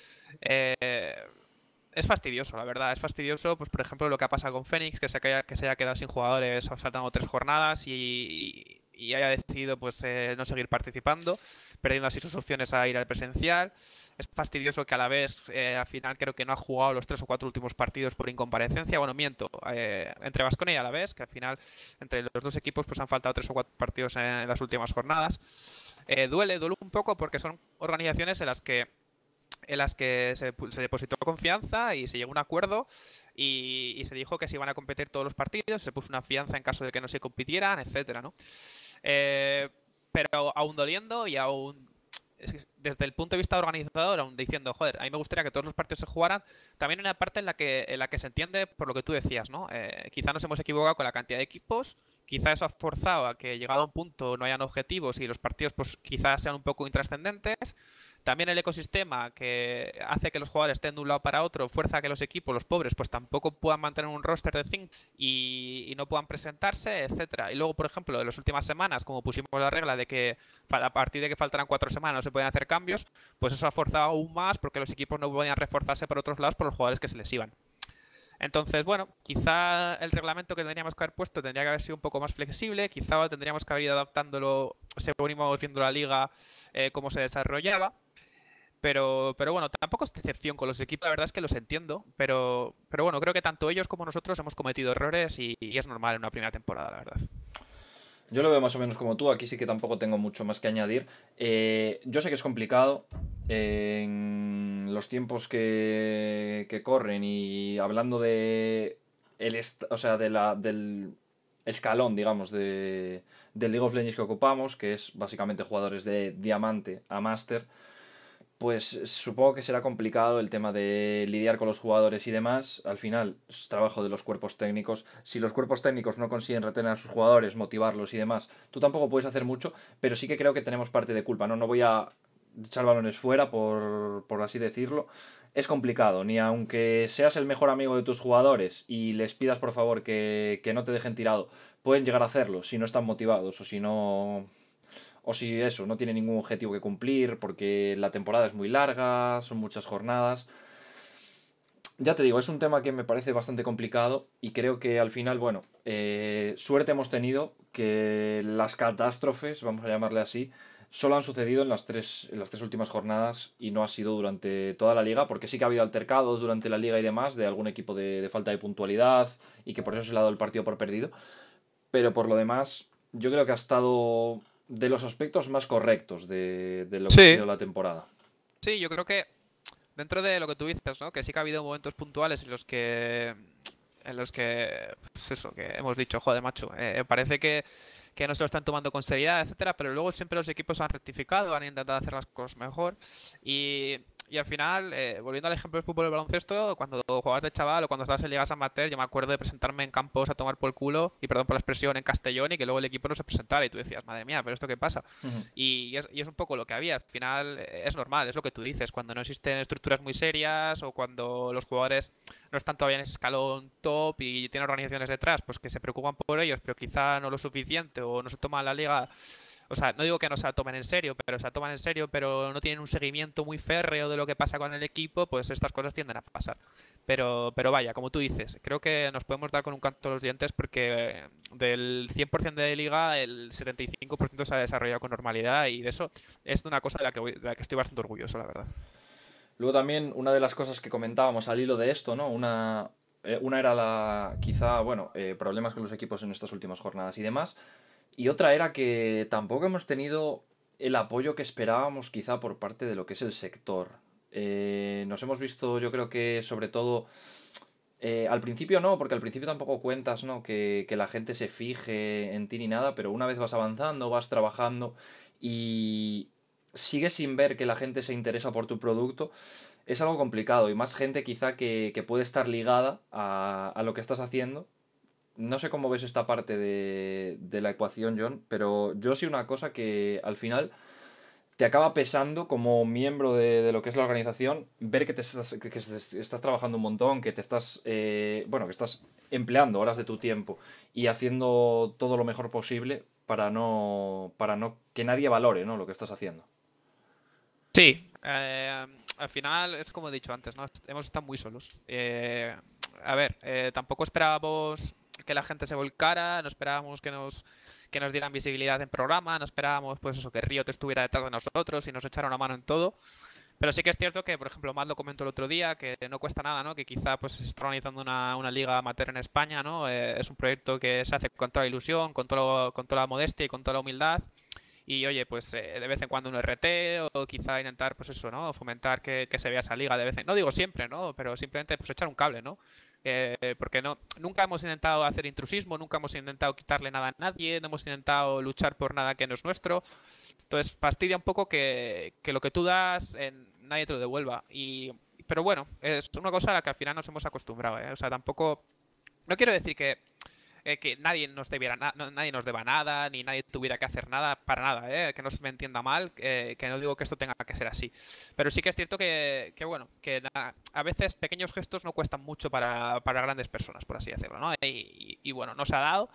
Eh, es fastidioso, la verdad. Es fastidioso, pues por ejemplo, lo que ha pasado con Fénix, que se, haya, que se haya quedado sin jugadores saltando tres jornadas y, y haya decidido pues eh, no seguir participando, perdiendo así sus opciones a ir al presencial. Es fastidioso que a la vez, eh, al final creo que no ha jugado los tres o cuatro últimos partidos por incomparecencia. Bueno, miento, eh, entre Baskonia y a la vez, que al final entre los dos equipos pues han faltado tres o cuatro partidos en, en las últimas jornadas. Eh, duele, duele un poco porque son organizaciones en las que en las que se, se, depositó confianza y se llegó a un acuerdo y, y, se dijo que se iban a competir todos los partidos, se puso una fianza en caso de que no se compitieran, etcétera, ¿no? Eh, pero aún doliendo y aún desde el punto de vista organizador, aún diciendo, joder, a mí me gustaría que todos los partidos se jugaran, también hay una parte en la que, en la que se entiende por lo que tú decías, ¿no? Eh, quizá nos hemos equivocado con la cantidad de equipos, quizá eso ha forzado a que llegado a un punto no hayan objetivos y los partidos pues quizás sean un poco intrascendentes. También el ecosistema que hace que los jugadores estén de un lado para otro, fuerza a que los equipos, los pobres, pues tampoco puedan mantener un roster de cinco y, y no puedan presentarse, etcétera. Y luego, por ejemplo, en las últimas semanas, como pusimos la regla de que a partir de que faltaran cuatro semanas no se pueden hacer cambios, pues eso ha forzado aún más porque los equipos no podían reforzarse por otros lados por los jugadores que se les iban. Entonces, bueno, quizá el reglamento que tendríamos que haber puesto tendría que haber sido un poco más flexible, quizá tendríamos que haber ido adaptándolo según íbamos viendo la liga, eh, cómo se desarrollaba. Pero, pero bueno, tampoco es excepción con los equipos, la verdad es que los entiendo, pero, pero bueno, creo que tanto ellos como nosotros hemos cometido errores y, y es normal en una primera temporada, la verdad. Yo lo veo más o menos como tú, aquí sí que tampoco tengo mucho más que añadir. Eh, yo sé que es complicado eh, en los tiempos que, que corren y hablando de el est o sea, de la, del escalón, digamos, de, del League of Legends que ocupamos, que es básicamente jugadores de diamante a máster, pues supongo que será complicado el tema de lidiar con los jugadores y demás. Al final es trabajo de los cuerpos técnicos. Si los cuerpos técnicos no consiguen retener a sus jugadores, motivarlos y demás, tú tampoco puedes hacer mucho, pero sí que creo que tenemos parte de culpa, ¿no? No voy a echar balones fuera, por, por así decirlo. Es complicado, ni aunque seas el mejor amigo de tus jugadores y les pidas por favor que, que no te dejen tirado, pueden llegar a hacerlo si no están motivados o si no o si eso, no tiene ningún objetivo que cumplir, porque la temporada es muy larga, son muchas jornadas. Ya te digo, es un tema que me parece bastante complicado y creo que al final, bueno, eh, suerte hemos tenido que las catástrofes, vamos a llamarle así, solo han sucedido en las tres, en las tres últimas jornadas y no ha sido durante toda la liga, porque sí que ha habido altercados durante la liga y demás de algún equipo de, de falta de puntualidad y que por eso se le ha dado el partido por perdido. Pero por lo demás, yo creo que ha estado de los aspectos más correctos de, de lo que ha Sí, sido la temporada. sí, yo creo que dentro de lo que tú dices, ¿no? Que sí que ha habido momentos puntuales en los que, en los que, pues eso, que hemos dicho, joder, macho, eh, parece que, que no se lo están tomando con seriedad, etcétera, pero luego siempre los equipos han rectificado, han intentado hacer las cosas mejor y, y al final, eh, volviendo al ejemplo del fútbol y el baloncesto, cuando jugabas de chaval o cuando estabas en ligas amateur, yo me acuerdo de presentarme en campos a tomar por el culo, y perdón por la expresión, en Castellón, y que luego el equipo no se presentara y tú decías, madre mía, pero ¿esto qué pasa? Ujú. Y es, y es un poco lo que había. Al final eh, es normal, es lo que tú dices. Cuando no existen estructuras muy serias o cuando los jugadores no están todavía en ese escalón top y tienen organizaciones detrás, pues que se preocupan por ellos, pero quizá no lo suficiente o no se toma la liga. O sea, no digo que no se la tomen en serio, pero se la toman en serio, pero no tienen un seguimiento muy férreo de lo que pasa con el equipo, pues estas cosas tienden a pasar. Pero, pero vaya, como tú dices, creo que nos podemos dar con un canto a los dientes porque del cien por ciento de liga, el setenta y cinco por ciento se ha desarrollado con normalidad y de eso es una cosa de la que, voy- de la que estoy bastante orgulloso, la verdad. Luego también una de las cosas que comentábamos al hilo de esto, ¿no? Una, eh, una era la, quizá, bueno, eh, problemas con los equipos en estas últimas jornadas y demás. Y otra era que tampoco hemos tenido el apoyo que esperábamos quizá por parte de lo que es el sector. Eh, nos hemos visto, yo creo que sobre todo, eh, al principio no, porque al principio tampoco cuentas, ¿no? Que, que la gente se fije en ti ni nada, pero una vez vas avanzando, vas trabajando y sigues sin ver que la gente se interesa por tu producto, es algo complicado y más gente quizá que, que puede estar ligada a, a lo que estás haciendo. No sé cómo ves esta parte de, de la ecuación, John, pero yo sí una cosa que al final te acaba pesando como miembro de, de lo que es la organización, ver que te estás, que, que estás trabajando un montón, que te estás, eh, bueno, que estás empleando horas de tu tiempo y haciendo todo lo mejor posible para no, para no que nadie valore, ¿no? Lo que estás haciendo. Sí, eh, al final es como he dicho antes, ¿no? Hemos estado muy solos. Eh, a ver, eh, tampoco esperábamos que la gente se volcara, no esperábamos que nos, que nos dieran visibilidad en programa, no esperábamos pues eso, que Riot estuviera detrás de nosotros y nos echara una mano en todo. Pero sí que es cierto que, por ejemplo, Matt lo comentó el otro día, que no cuesta nada, ¿no? Que quizá pues se está organizando una, una liga amateur en España, ¿no? Eh, es un proyecto que se hace con toda la ilusión, con, todo, con toda la modestia y con toda la humildad. Y oye, pues eh, de vez en cuando un R T o quizá intentar, pues eso, ¿no? Fomentar que, que se vea esa liga de vez en... No digo siempre, ¿no? Pero simplemente pues echar un cable, ¿no? Eh, porque no, nunca hemos intentado hacer intrusismo, nunca hemos intentado quitarle nada a nadie, no hemos intentado luchar por nada que no es nuestro. Entonces fastidia un poco que, que lo que tú das eh, nadie te lo devuelva. Y, pero bueno, es una cosa a la que al final nos hemos acostumbrado, ¿eh? O sea, tampoco... No quiero decir que eh, que nadie nos debiera na- no- nadie nos deba nada, ni nadie tuviera que hacer nada, para nada, ¿eh? Que no se me entienda mal, eh, que no digo que esto tenga que ser así. Pero sí que es cierto que, que bueno, que na- a veces pequeños gestos no cuestan mucho para, para grandes personas, por así decirlo, ¿no? Y, y- y bueno, nos ha dado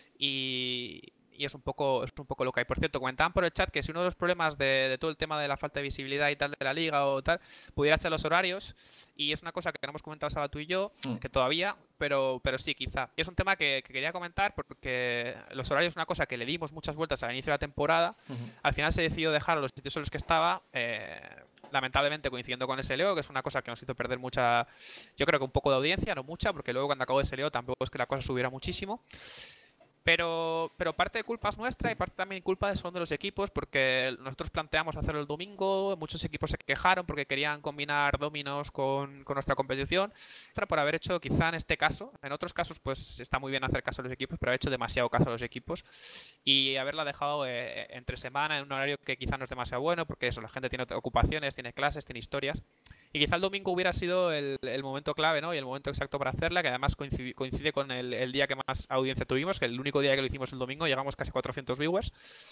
y, y es un poco es un poco lo que hay. Por cierto, comentaban por el chat que si uno de los problemas de, de todo el tema de la falta de visibilidad y tal de la liga o tal, pudiera ser los horarios, y es una cosa que no hemos comentado Saba tú y yo, Mm. que todavía, pero, pero sí, quizá. Y es un tema que, que quería comentar porque los horarios es una cosa que le dimos muchas vueltas al inicio de la temporada. Ujú. Al final se decidió dejar a los sitios en los que estaba, eh, lamentablemente coincidiendo con ese Leo, que es una cosa que nos hizo perder mucha, yo creo que un poco de audiencia, no mucha, porque luego cuando acabó ese Leo tampoco es que la cosa subiera muchísimo. Pero, pero parte de culpa es nuestra y parte también culpa son de los equipos, porque nosotros planteamos hacerlo el domingo, muchos equipos se quejaron porque querían combinar dominos con, con nuestra competición, por haber hecho, quizá en este caso, en otros casos pues está muy bien hacer caso a los equipos, pero haber hecho demasiado caso a los equipos y haberla dejado eh, entre semana en un horario que quizá no es demasiado bueno, porque eso, la gente tiene ocupaciones, tiene clases, tiene historias. Y quizá el domingo hubiera sido el, el momento clave, ¿no? Y el momento exacto para hacerla, que además coincide, coincide con el, el día que más audiencia tuvimos, que el único día que lo hicimos el domingo llegamos casi a cuatrocientos viewers.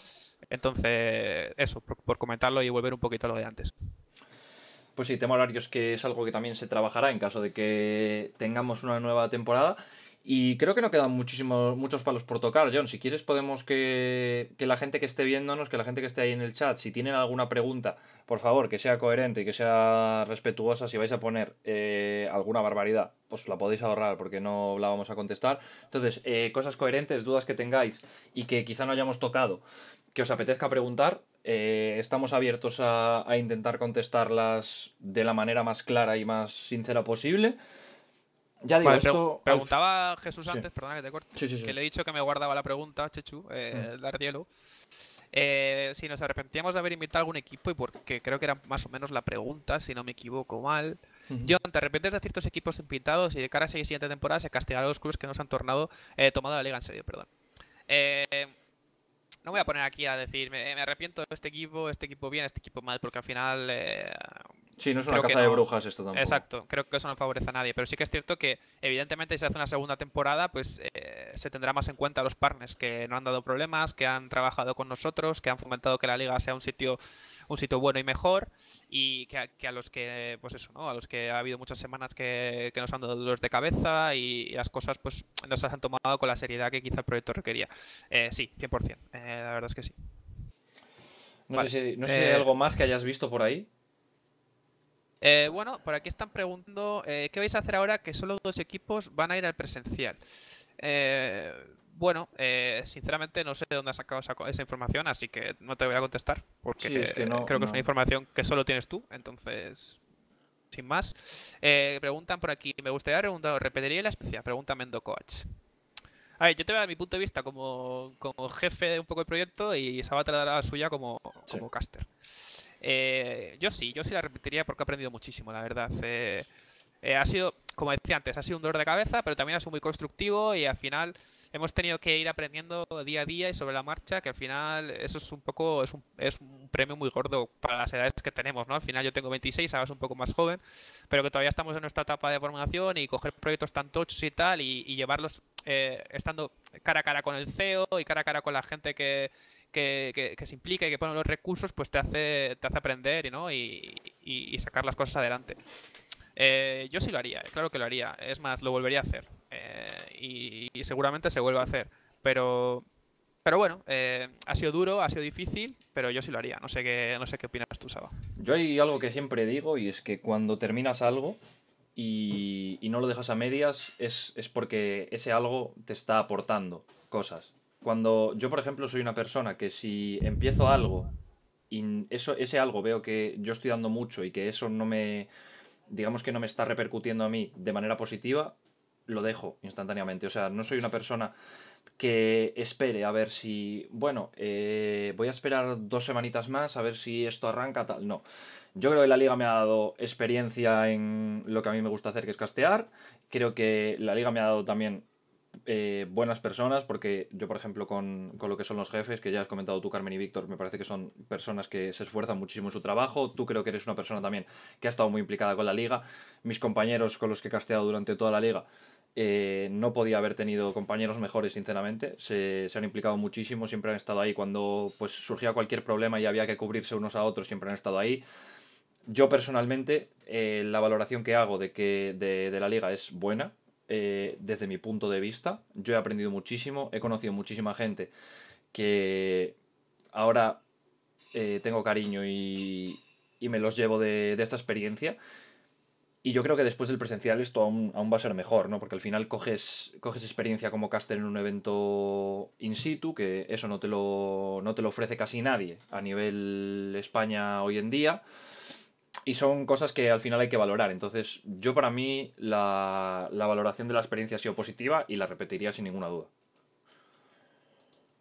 Entonces, eso, por, por comentarlo y volver un poquito a lo de antes. Pues sí, tema horarios, que es algo que también se trabajará en caso de que tengamos una nueva temporada. Y creo que no quedan muchísimos, muchos palos por tocar, John. Si quieres podemos que, que la gente que esté viéndonos, que la gente que esté ahí en el chat, si tienen alguna pregunta, por favor, que sea coherente y que sea respetuosa. Si vais a poner eh, alguna barbaridad, pues la podéis ahorrar porque no la vamos a contestar. Entonces, eh, cosas coherentes, dudas que tengáis y que quizá no hayamos tocado, que os apetezca preguntar, eh, estamos abiertos a, a intentar contestarlas de la manera más clara y más sincera posible. Ya digo, Vale, pre esto... Al... preguntaba Jesús Sí. antes, perdona que te corte, Sí, sí, que sí. le he dicho que me guardaba la pregunta, Chechu, eh, Mm. Dardielo. Eh, si nos arrepentíamos de haber invitado a algún equipo y porque creo que era más o menos la pregunta, si no me equivoco mal. John, ¿te arrepientes de ciertos equipos invitados y de cara a la siguiente temporada se castigará a los clubes que no se han tornado, eh, tomado la liga en serio? Perdón. Eh, no voy a poner aquí a decir, me, me arrepiento de este equipo, este equipo bien, este equipo mal, porque al final eh, Sí, no es una creo que caza de no. brujas esto tampoco. Exacto, creo que eso no favorece a nadie, pero sí que es cierto que evidentemente si se hace una segunda temporada, pues eh, se tendrá más en cuenta a los partners que no han dado problemas, que han trabajado con nosotros, que han fomentado que la liga sea un sitio un sitio bueno y mejor y que a, que a los que pues eso, ¿no? A los que ha habido muchas semanas que, que nos han dado dolores de cabeza y, y las cosas pues no se han tomado con la seriedad que quizá el proyecto requería. Eh, sí, cien por ciento. Eh, la verdad es que sí. No sé Vale. si, no sé si hay Eh, algo más que hayas visto por ahí. Eh, bueno, por aquí están preguntando eh, ¿qué vais a hacer ahora que solo dos equipos van a ir al presencial? Eh, bueno, eh, sinceramente no sé de dónde has sacado esa, esa información, así que no te voy a contestar, porque Sí, es que eh, no, creo que es una no. información que solo tienes tú, entonces, sin más. Eh, preguntan por aquí, me gustaría preguntar, ¿repetiría la especie? Pregunta Mendo Coach. A ver, yo te voy a dar mi punto de vista como, como jefe de un poco el proyecto y Saba te dará la suya como, Sí. como caster. Eh, yo sí, yo sí la repetiría porque he aprendido muchísimo, la verdad. Eh, eh, ha sido, como decía antes, ha sido un dolor de cabeza, pero también ha sido muy constructivo y al final hemos tenido que ir aprendiendo día a día y sobre la marcha, que al final eso es un poco, es un, es un premio muy gordo para las edades que tenemos, ¿no? Al final yo tengo veintiséis, ahora soy un poco más joven, pero que todavía estamos en nuestra etapa de formación y coger proyectos tan tochos y tal y, y llevarlos eh, estando cara a cara con el C E O y cara a cara con la gente que, que, que, que se implica y que pone los recursos, pues te hace, te hace aprender, ¿no? y, y, y sacar las cosas adelante. Eh, yo sí lo haría, claro que lo haría. Es más, lo volvería a hacer. Eh, y, y seguramente se vuelve a hacer. Pero, pero bueno, eh, ha sido duro, ha sido difícil, pero yo sí lo haría. No sé qué, no sé qué opinas tú, Saba. Yo hay algo que siempre digo y es que cuando terminas algo y, y no lo dejas a medias es, es porque ese algo te está aportando cosas. Cuando yo, por ejemplo, soy una persona que si empiezo algo y eso, ese algo veo que yo estoy dando mucho y que eso no me, digamos que no me está repercutiendo a mí de manera positiva, lo dejo instantáneamente. O sea, no soy una persona que espere a ver si, bueno, eh, voy a esperar dos semanitas más a ver si esto arranca, tal. No. Yo creo que la liga me ha dado experiencia en lo que a mí me gusta hacer, que es castear. Creo que la liga me ha dado también eh, buenas personas, porque yo, por ejemplo, con, con lo que son los jefes, que ya has comentado tú, Carmen y Víctor, me parece que son personas que se esfuerzan muchísimo en su trabajo. Tú creo que eres una persona también que ha estado muy implicada con la liga. Mis compañeros con los que he casteado durante toda la liga, eh, no podía haber tenido compañeros mejores, sinceramente. Se, se han implicado muchísimo, siempre han estado ahí cuando pues surgía cualquier problema y había que cubrirse unos a otros, siempre han estado ahí. Yo personalmente, eh, la valoración que hago de que de, de la liga es buena, eh, desde mi punto de vista. Yo he aprendido muchísimo, he conocido muchísima gente que ahora eh, tengo cariño y, y me los llevo de, de esta experiencia. Y yo creo que después del presencial esto aún, aún va a ser mejor, ¿no? Porque al final coges, coges experiencia como caster en un evento in situ, que eso no te lo, no te lo ofrece casi nadie a nivel España hoy en día. Y son cosas que al final hay que valorar. Entonces, yo para mí la, la valoración de la experiencia ha sido positiva y la repetiría sin ninguna duda.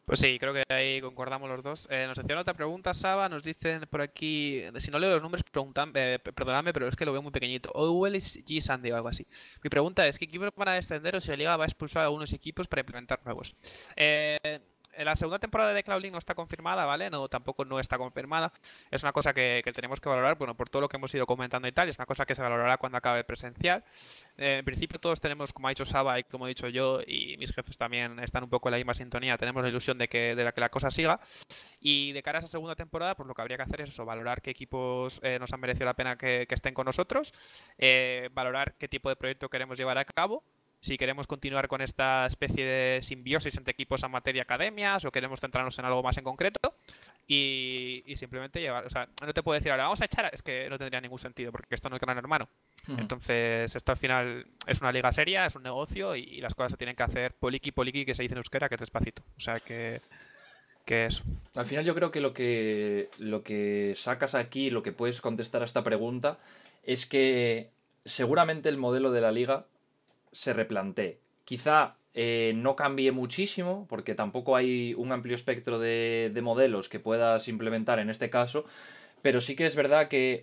Pues sí, creo que ahí concordamos los dos. Eh, nos hacían otra pregunta, Saba. Nos dicen por aquí, si no leo los nombres, preguntan, eh, p- perdonadme, pero es que lo veo muy pequeñito. Owell G. Sandy o algo así. Mi pregunta es, ¿qué equipos van a descender o si la liga va a expulsar a algunos equipos para implementar nuevos? Eh, en la segunda temporada de Cloud League no está confirmada, ¿vale? No, tampoco no está confirmada. Es una cosa que, que tenemos que valorar, bueno, por todo lo que hemos ido comentando y tal. Es una cosa que se valorará cuando acabe presencial. Eh, en principio todos tenemos, como ha dicho Saba y como he dicho yo, y mis jefes también están un poco en la misma sintonía, tenemos la ilusión de que, de la, que la cosa siga. Y de cara a esa segunda temporada, pues lo que habría que hacer es eso, valorar qué equipos eh, nos han merecido la pena que, que estén con nosotros, eh, valorar qué tipo de proyecto queremos llevar a cabo, si queremos continuar con esta especie de simbiosis entre equipos amateur y academias o queremos centrarnos en algo más en concreto y, y simplemente llevar, o sea, no te puedo decir ahora, vamos a echar, es que no tendría ningún sentido porque esto no es Gran Hermano. Ujú. Entonces, esto al final es una liga seria, es un negocio y, y las cosas se tienen que hacer poliqui, poliqui, que se dice en euskera, que es despacito. O sea, que, que eso. Al final yo creo que lo que lo que sacas aquí, lo que puedes contestar a esta pregunta, es que seguramente el modelo de la liga se replantee. Quizá eh, no cambie muchísimo, porque tampoco hay un amplio espectro de, de modelos que puedas implementar en este caso, pero sí que es verdad que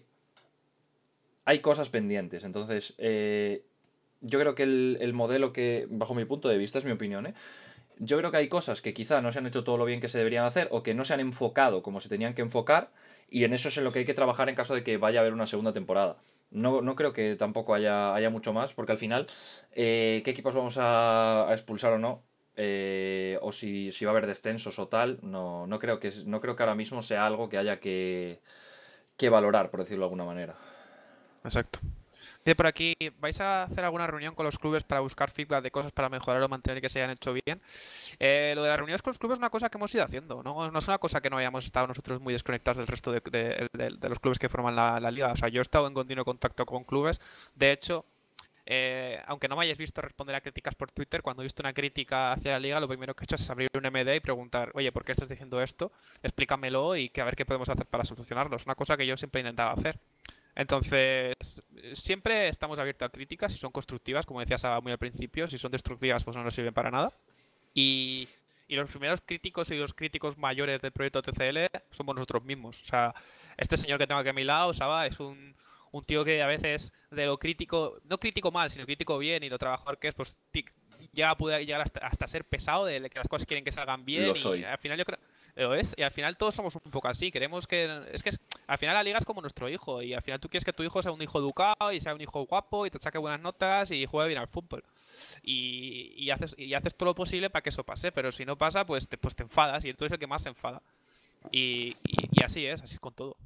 hay cosas pendientes. Entonces, eh, yo creo que el, el modelo que, bajo mi punto de vista, es mi opinión, ¿eh? Yo creo que hay cosas que quizá no se han hecho todo lo bien que se deberían hacer o que no se han enfocado como se tenían que enfocar y en eso es en lo que hay que trabajar en caso de que vaya a haber una segunda temporada. No, no creo que tampoco haya, haya mucho más porque al final, eh, ¿qué equipos vamos a, a expulsar o no? Eh, o si, si va a haber descensos o tal, no, no, creo que, no creo que ahora mismo sea algo que haya que, que valorar, por decirlo de alguna manera. Exacto. Dice por aquí, ¿vais a hacer alguna reunión con los clubes para buscar feedback de cosas para mejorar o mantener que se hayan hecho bien? Eh, lo de las reuniones con los clubes es una cosa que hemos ido haciendo, ¿no? No es una cosa que no hayamos estado nosotros muy desconectados del resto de, de- de- de los clubes que forman la, la liga. O sea, yo he estado en continuo contacto con clubes. De hecho, eh, aunque no me hayáis visto responder a críticas por Twitter, cuando he visto una crítica hacia la liga, lo primero que he hecho es abrir un M D y preguntar, oye, ¿por qué estás diciendo esto? Explícamelo y que a ver qué podemos hacer para solucionarlo. Es una cosa que yo siempre he intentado hacer. Entonces, siempre estamos abiertos a críticas, si son constructivas, como decía Saba muy al principio, si son destructivas, pues no nos sirven para nada. Y, y los primeros críticos y los críticos mayores del proyecto T C L somos nosotros mismos. O sea, este señor que tengo aquí a mi lado, Saba, es un, un tío que a veces de lo crítico, no crítico mal, sino crítico bien y lo trabajador que es, pues ya puede llegar hasta, hasta ser pesado de que las cosas quieren que salgan Lo bien y soy. al final yo creo lo es, y al final todos somos un poco así, queremos que es que es, al final la liga es como nuestro hijo y al final tú quieres que tu hijo sea un hijo educado y sea un hijo guapo y te saque buenas notas y juegue bien al fútbol y, y haces y haces todo lo posible para que eso pase, pero si no pasa pues te, pues te enfadas y tú eres el que más se enfada y, y, y así es, así es con todo.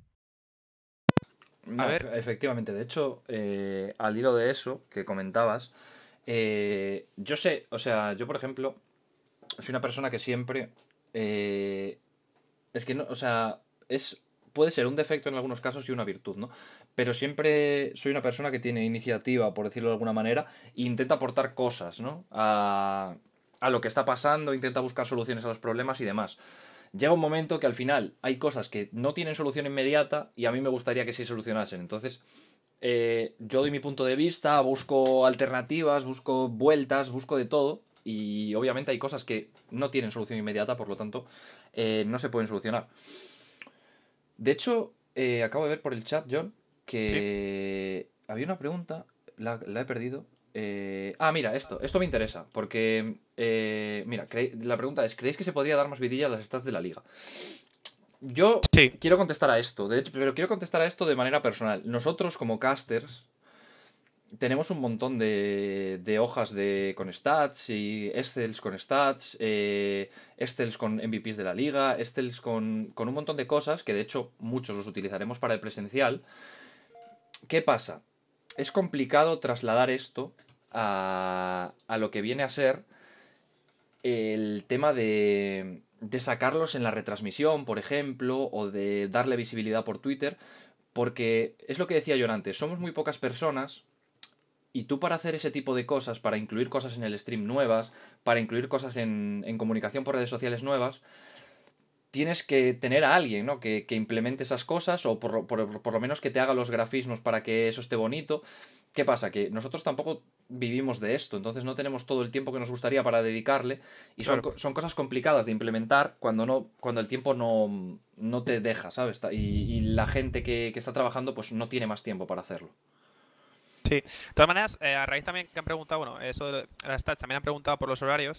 A No, ver, efectivamente, de hecho, eh, al hilo de eso que comentabas, eh, yo sé, o sea, yo por ejemplo, soy una persona que siempre... eh, es que no, o sea, es, puede ser un defecto en algunos casos y una virtud, ¿no? Pero siempre soy una persona que tiene iniciativa, por decirlo de alguna manera, e intenta aportar cosas, ¿no? A, a lo que está pasando, intenta buscar soluciones a los problemas y demás. Llega un momento que al final hay cosas que no tienen solución inmediata y a mí me gustaría que sí solucionasen. Entonces, eh, yo doy mi punto de vista, busco alternativas, busco vueltas, busco de todo. Y obviamente hay cosas que no tienen solución inmediata, por lo tanto, eh, no se pueden solucionar. De hecho, eh, acabo de ver por el chat, John, sí. que había una pregunta, la, la he perdido. Eh, ah, mira, esto, esto me interesa, porque, eh, mira, la pregunta es, ¿creéis que se podría dar más vidilla a las stats de la liga? Yo Sí, quiero contestar a esto, de hecho, pero quiero contestar a esto de manera personal. Nosotros, como casters, tenemos un montón de, de hojas de, con stats y Excels con stats, eh, Excels con M V Ps de la liga, Excels con, con un montón de cosas que de hecho muchos los utilizaremos para el presencial. ¿Qué pasa? Es complicado trasladar esto a, a lo que viene a ser el tema de, de sacarlos en la retransmisión, por ejemplo, o de darle visibilidad por Twitter, porque es lo que decía yo antes, somos muy pocas personas. Y tú para hacer ese tipo de cosas, para incluir cosas en el stream nuevas, para incluir cosas en, en comunicación por redes sociales nuevas, tienes que tener a alguien, ¿no? Que, que implemente esas cosas o por, lo- por, por lo menos que te haga los grafismos para que eso esté bonito. ¿Qué pasa? Que nosotros tampoco vivimos de esto, entonces no tenemos todo el tiempo que nos gustaría para dedicarle y son, Claro. co- son cosas complicadas de implementar cuando no cuando el tiempo no, no te deja, ¿sabes? Ta- Y, y la gente que, que está trabajando pues no tiene más tiempo para hacerlo. Sí, de todas maneras, eh, a raíz también que han preguntado, bueno, eso de las stats, también han preguntado por los horarios.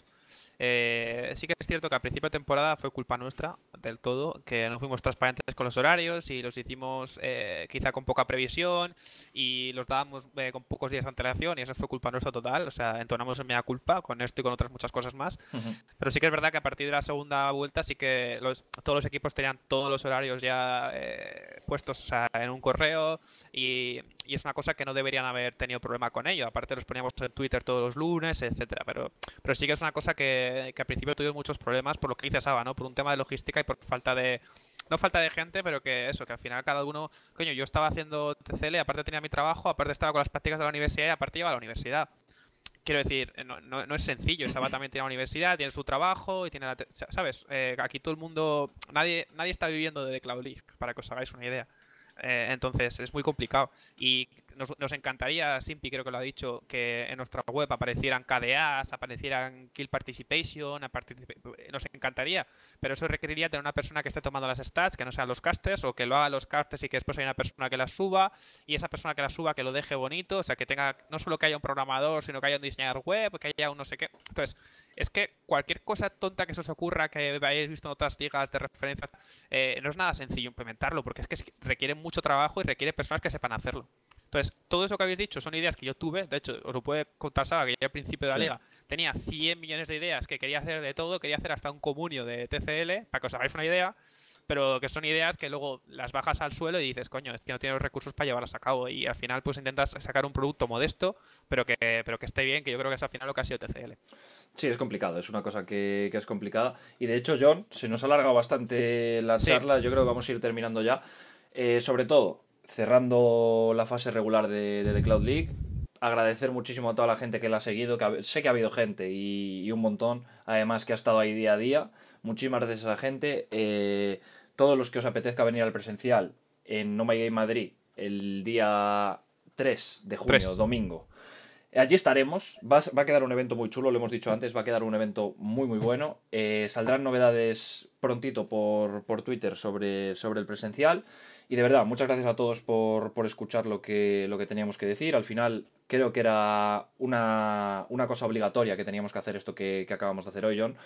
Eh, sí que es cierto que al principio de temporada fue culpa nuestra del todo, que no fuimos transparentes con los horarios y los hicimos eh, quizá con poca previsión y los dábamos eh, con pocos días de antelación y eso fue culpa nuestra total, o sea, entonamos en mea culpa con esto y con otras muchas cosas más. Pero sí que es verdad que a partir de la segunda vuelta sí que los, todos los equipos tenían todos los horarios ya eh, puestos, o sea, en un correo y, y es una cosa que no deberían haber tenido problema con ello. Aparte los poníamos en Twitter todos los lunes, etcétera. Pero, pero sí que es una cosa que, que al principio tuvimos muchos problemas por lo que dice Saba, ¿no? Por un tema de logística y por falta de... No falta de gente, pero que eso, que al final cada uno... Coño, yo estaba haciendo T C L, aparte tenía mi trabajo, aparte estaba con las prácticas de la universidad y aparte iba a la universidad. Quiero decir, no, no, no es sencillo. Saba también tiene la universidad, tiene su trabajo y tiene la... te- ¿Sabes? Eh, aquí todo el mundo... Nadie, nadie está viviendo de Cloud League, para que os hagáis una idea. Eh, entonces es muy complicado. Y nos, nos encantaría, Simpi creo que lo ha dicho, que en nuestra web aparecieran K D As, aparecieran Kill Participation, a partici- nos encantaría, pero eso requeriría tener una persona que esté tomando las stats, que no sean los casters, o que lo haga los casters y que después haya una persona que las suba, y esa persona que las suba que lo deje bonito, o sea, que tenga no solo que haya un programador, sino que haya un diseñador web, que haya un no sé qué. Entonces, es que cualquier cosa tonta que se os ocurra, que hayáis visto en otras ligas de referencia, eh, no es nada sencillo implementarlo, porque es que es- requiere mucho trabajo y requiere personas que sepan hacerlo. Entonces, todo eso que habéis dicho son ideas que yo tuve. De hecho, os lo puede contar Saba, que yo al principio de la Sí. liga tenía cien millones de ideas, que quería hacer de todo, quería hacer hasta un comunio de T C L, para que os hagáis una idea, pero que son ideas que luego las bajas al suelo y dices, coño, es que no tienes los recursos para llevarlas a cabo. Y al final, pues intentas sacar un producto modesto, pero que, pero que esté bien, que yo creo que es al final lo que ha sido T C L. Sí, es complicado, es una cosa que, que es complicada. Y de hecho, John, se nos ha alargado bastante la Sí, charla, yo creo que vamos a ir terminando ya. Eh, sobre todo, cerrando la fase regular de, de The Cloud League, agradecer muchísimo a toda la gente que la ha seguido, que ha- sé que ha habido gente y, y un montón, además que ha estado ahí día a día. Muchísimas gracias a la gente. Eh, todos los que os apetezca venir al presencial en No My Game Madrid el día tres de junio, tres. domingo. Allí estaremos, va, a- va a quedar un evento muy chulo, lo hemos dicho antes, va a quedar un evento muy muy bueno. Eh, saldrán novedades prontito por, por Twitter sobre, sobre el presencial. Y de verdad, muchas gracias a todos por, por escuchar lo que, lo que teníamos que decir. Al final creo que era una, una cosa obligatoria que teníamos que hacer esto que, que acabamos de hacer hoy, John.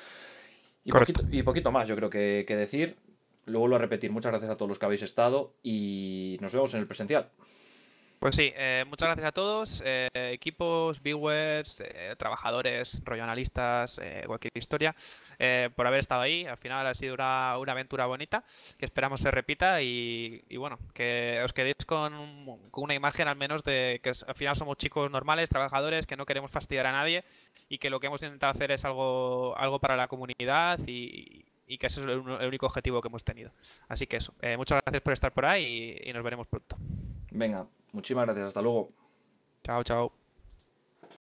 Y Correcto. poquito, y poquito más yo creo que, que decir. Lo vuelvo a repetir, muchas gracias a todos los que habéis estado y nos vemos en el presencial. Pues sí, eh, muchas gracias a todos, eh, equipos, viewers, eh, trabajadores, rollo analistas, eh, cualquier historia, eh, por haber estado ahí. Al final ha sido una, una aventura bonita que esperamos se repita y, y bueno, que os quedéis con, un- con una imagen al menos de que al final somos chicos normales, trabajadores, que no queremos fastidiar a nadie y que lo que hemos intentado hacer es algo, algo para la comunidad y, y que ese es el, el único objetivo que hemos tenido. Así que eso, eh, muchas gracias por estar por ahí y, y nos veremos pronto. Venga, muchísimas gracias, hasta luego. Chao, chao.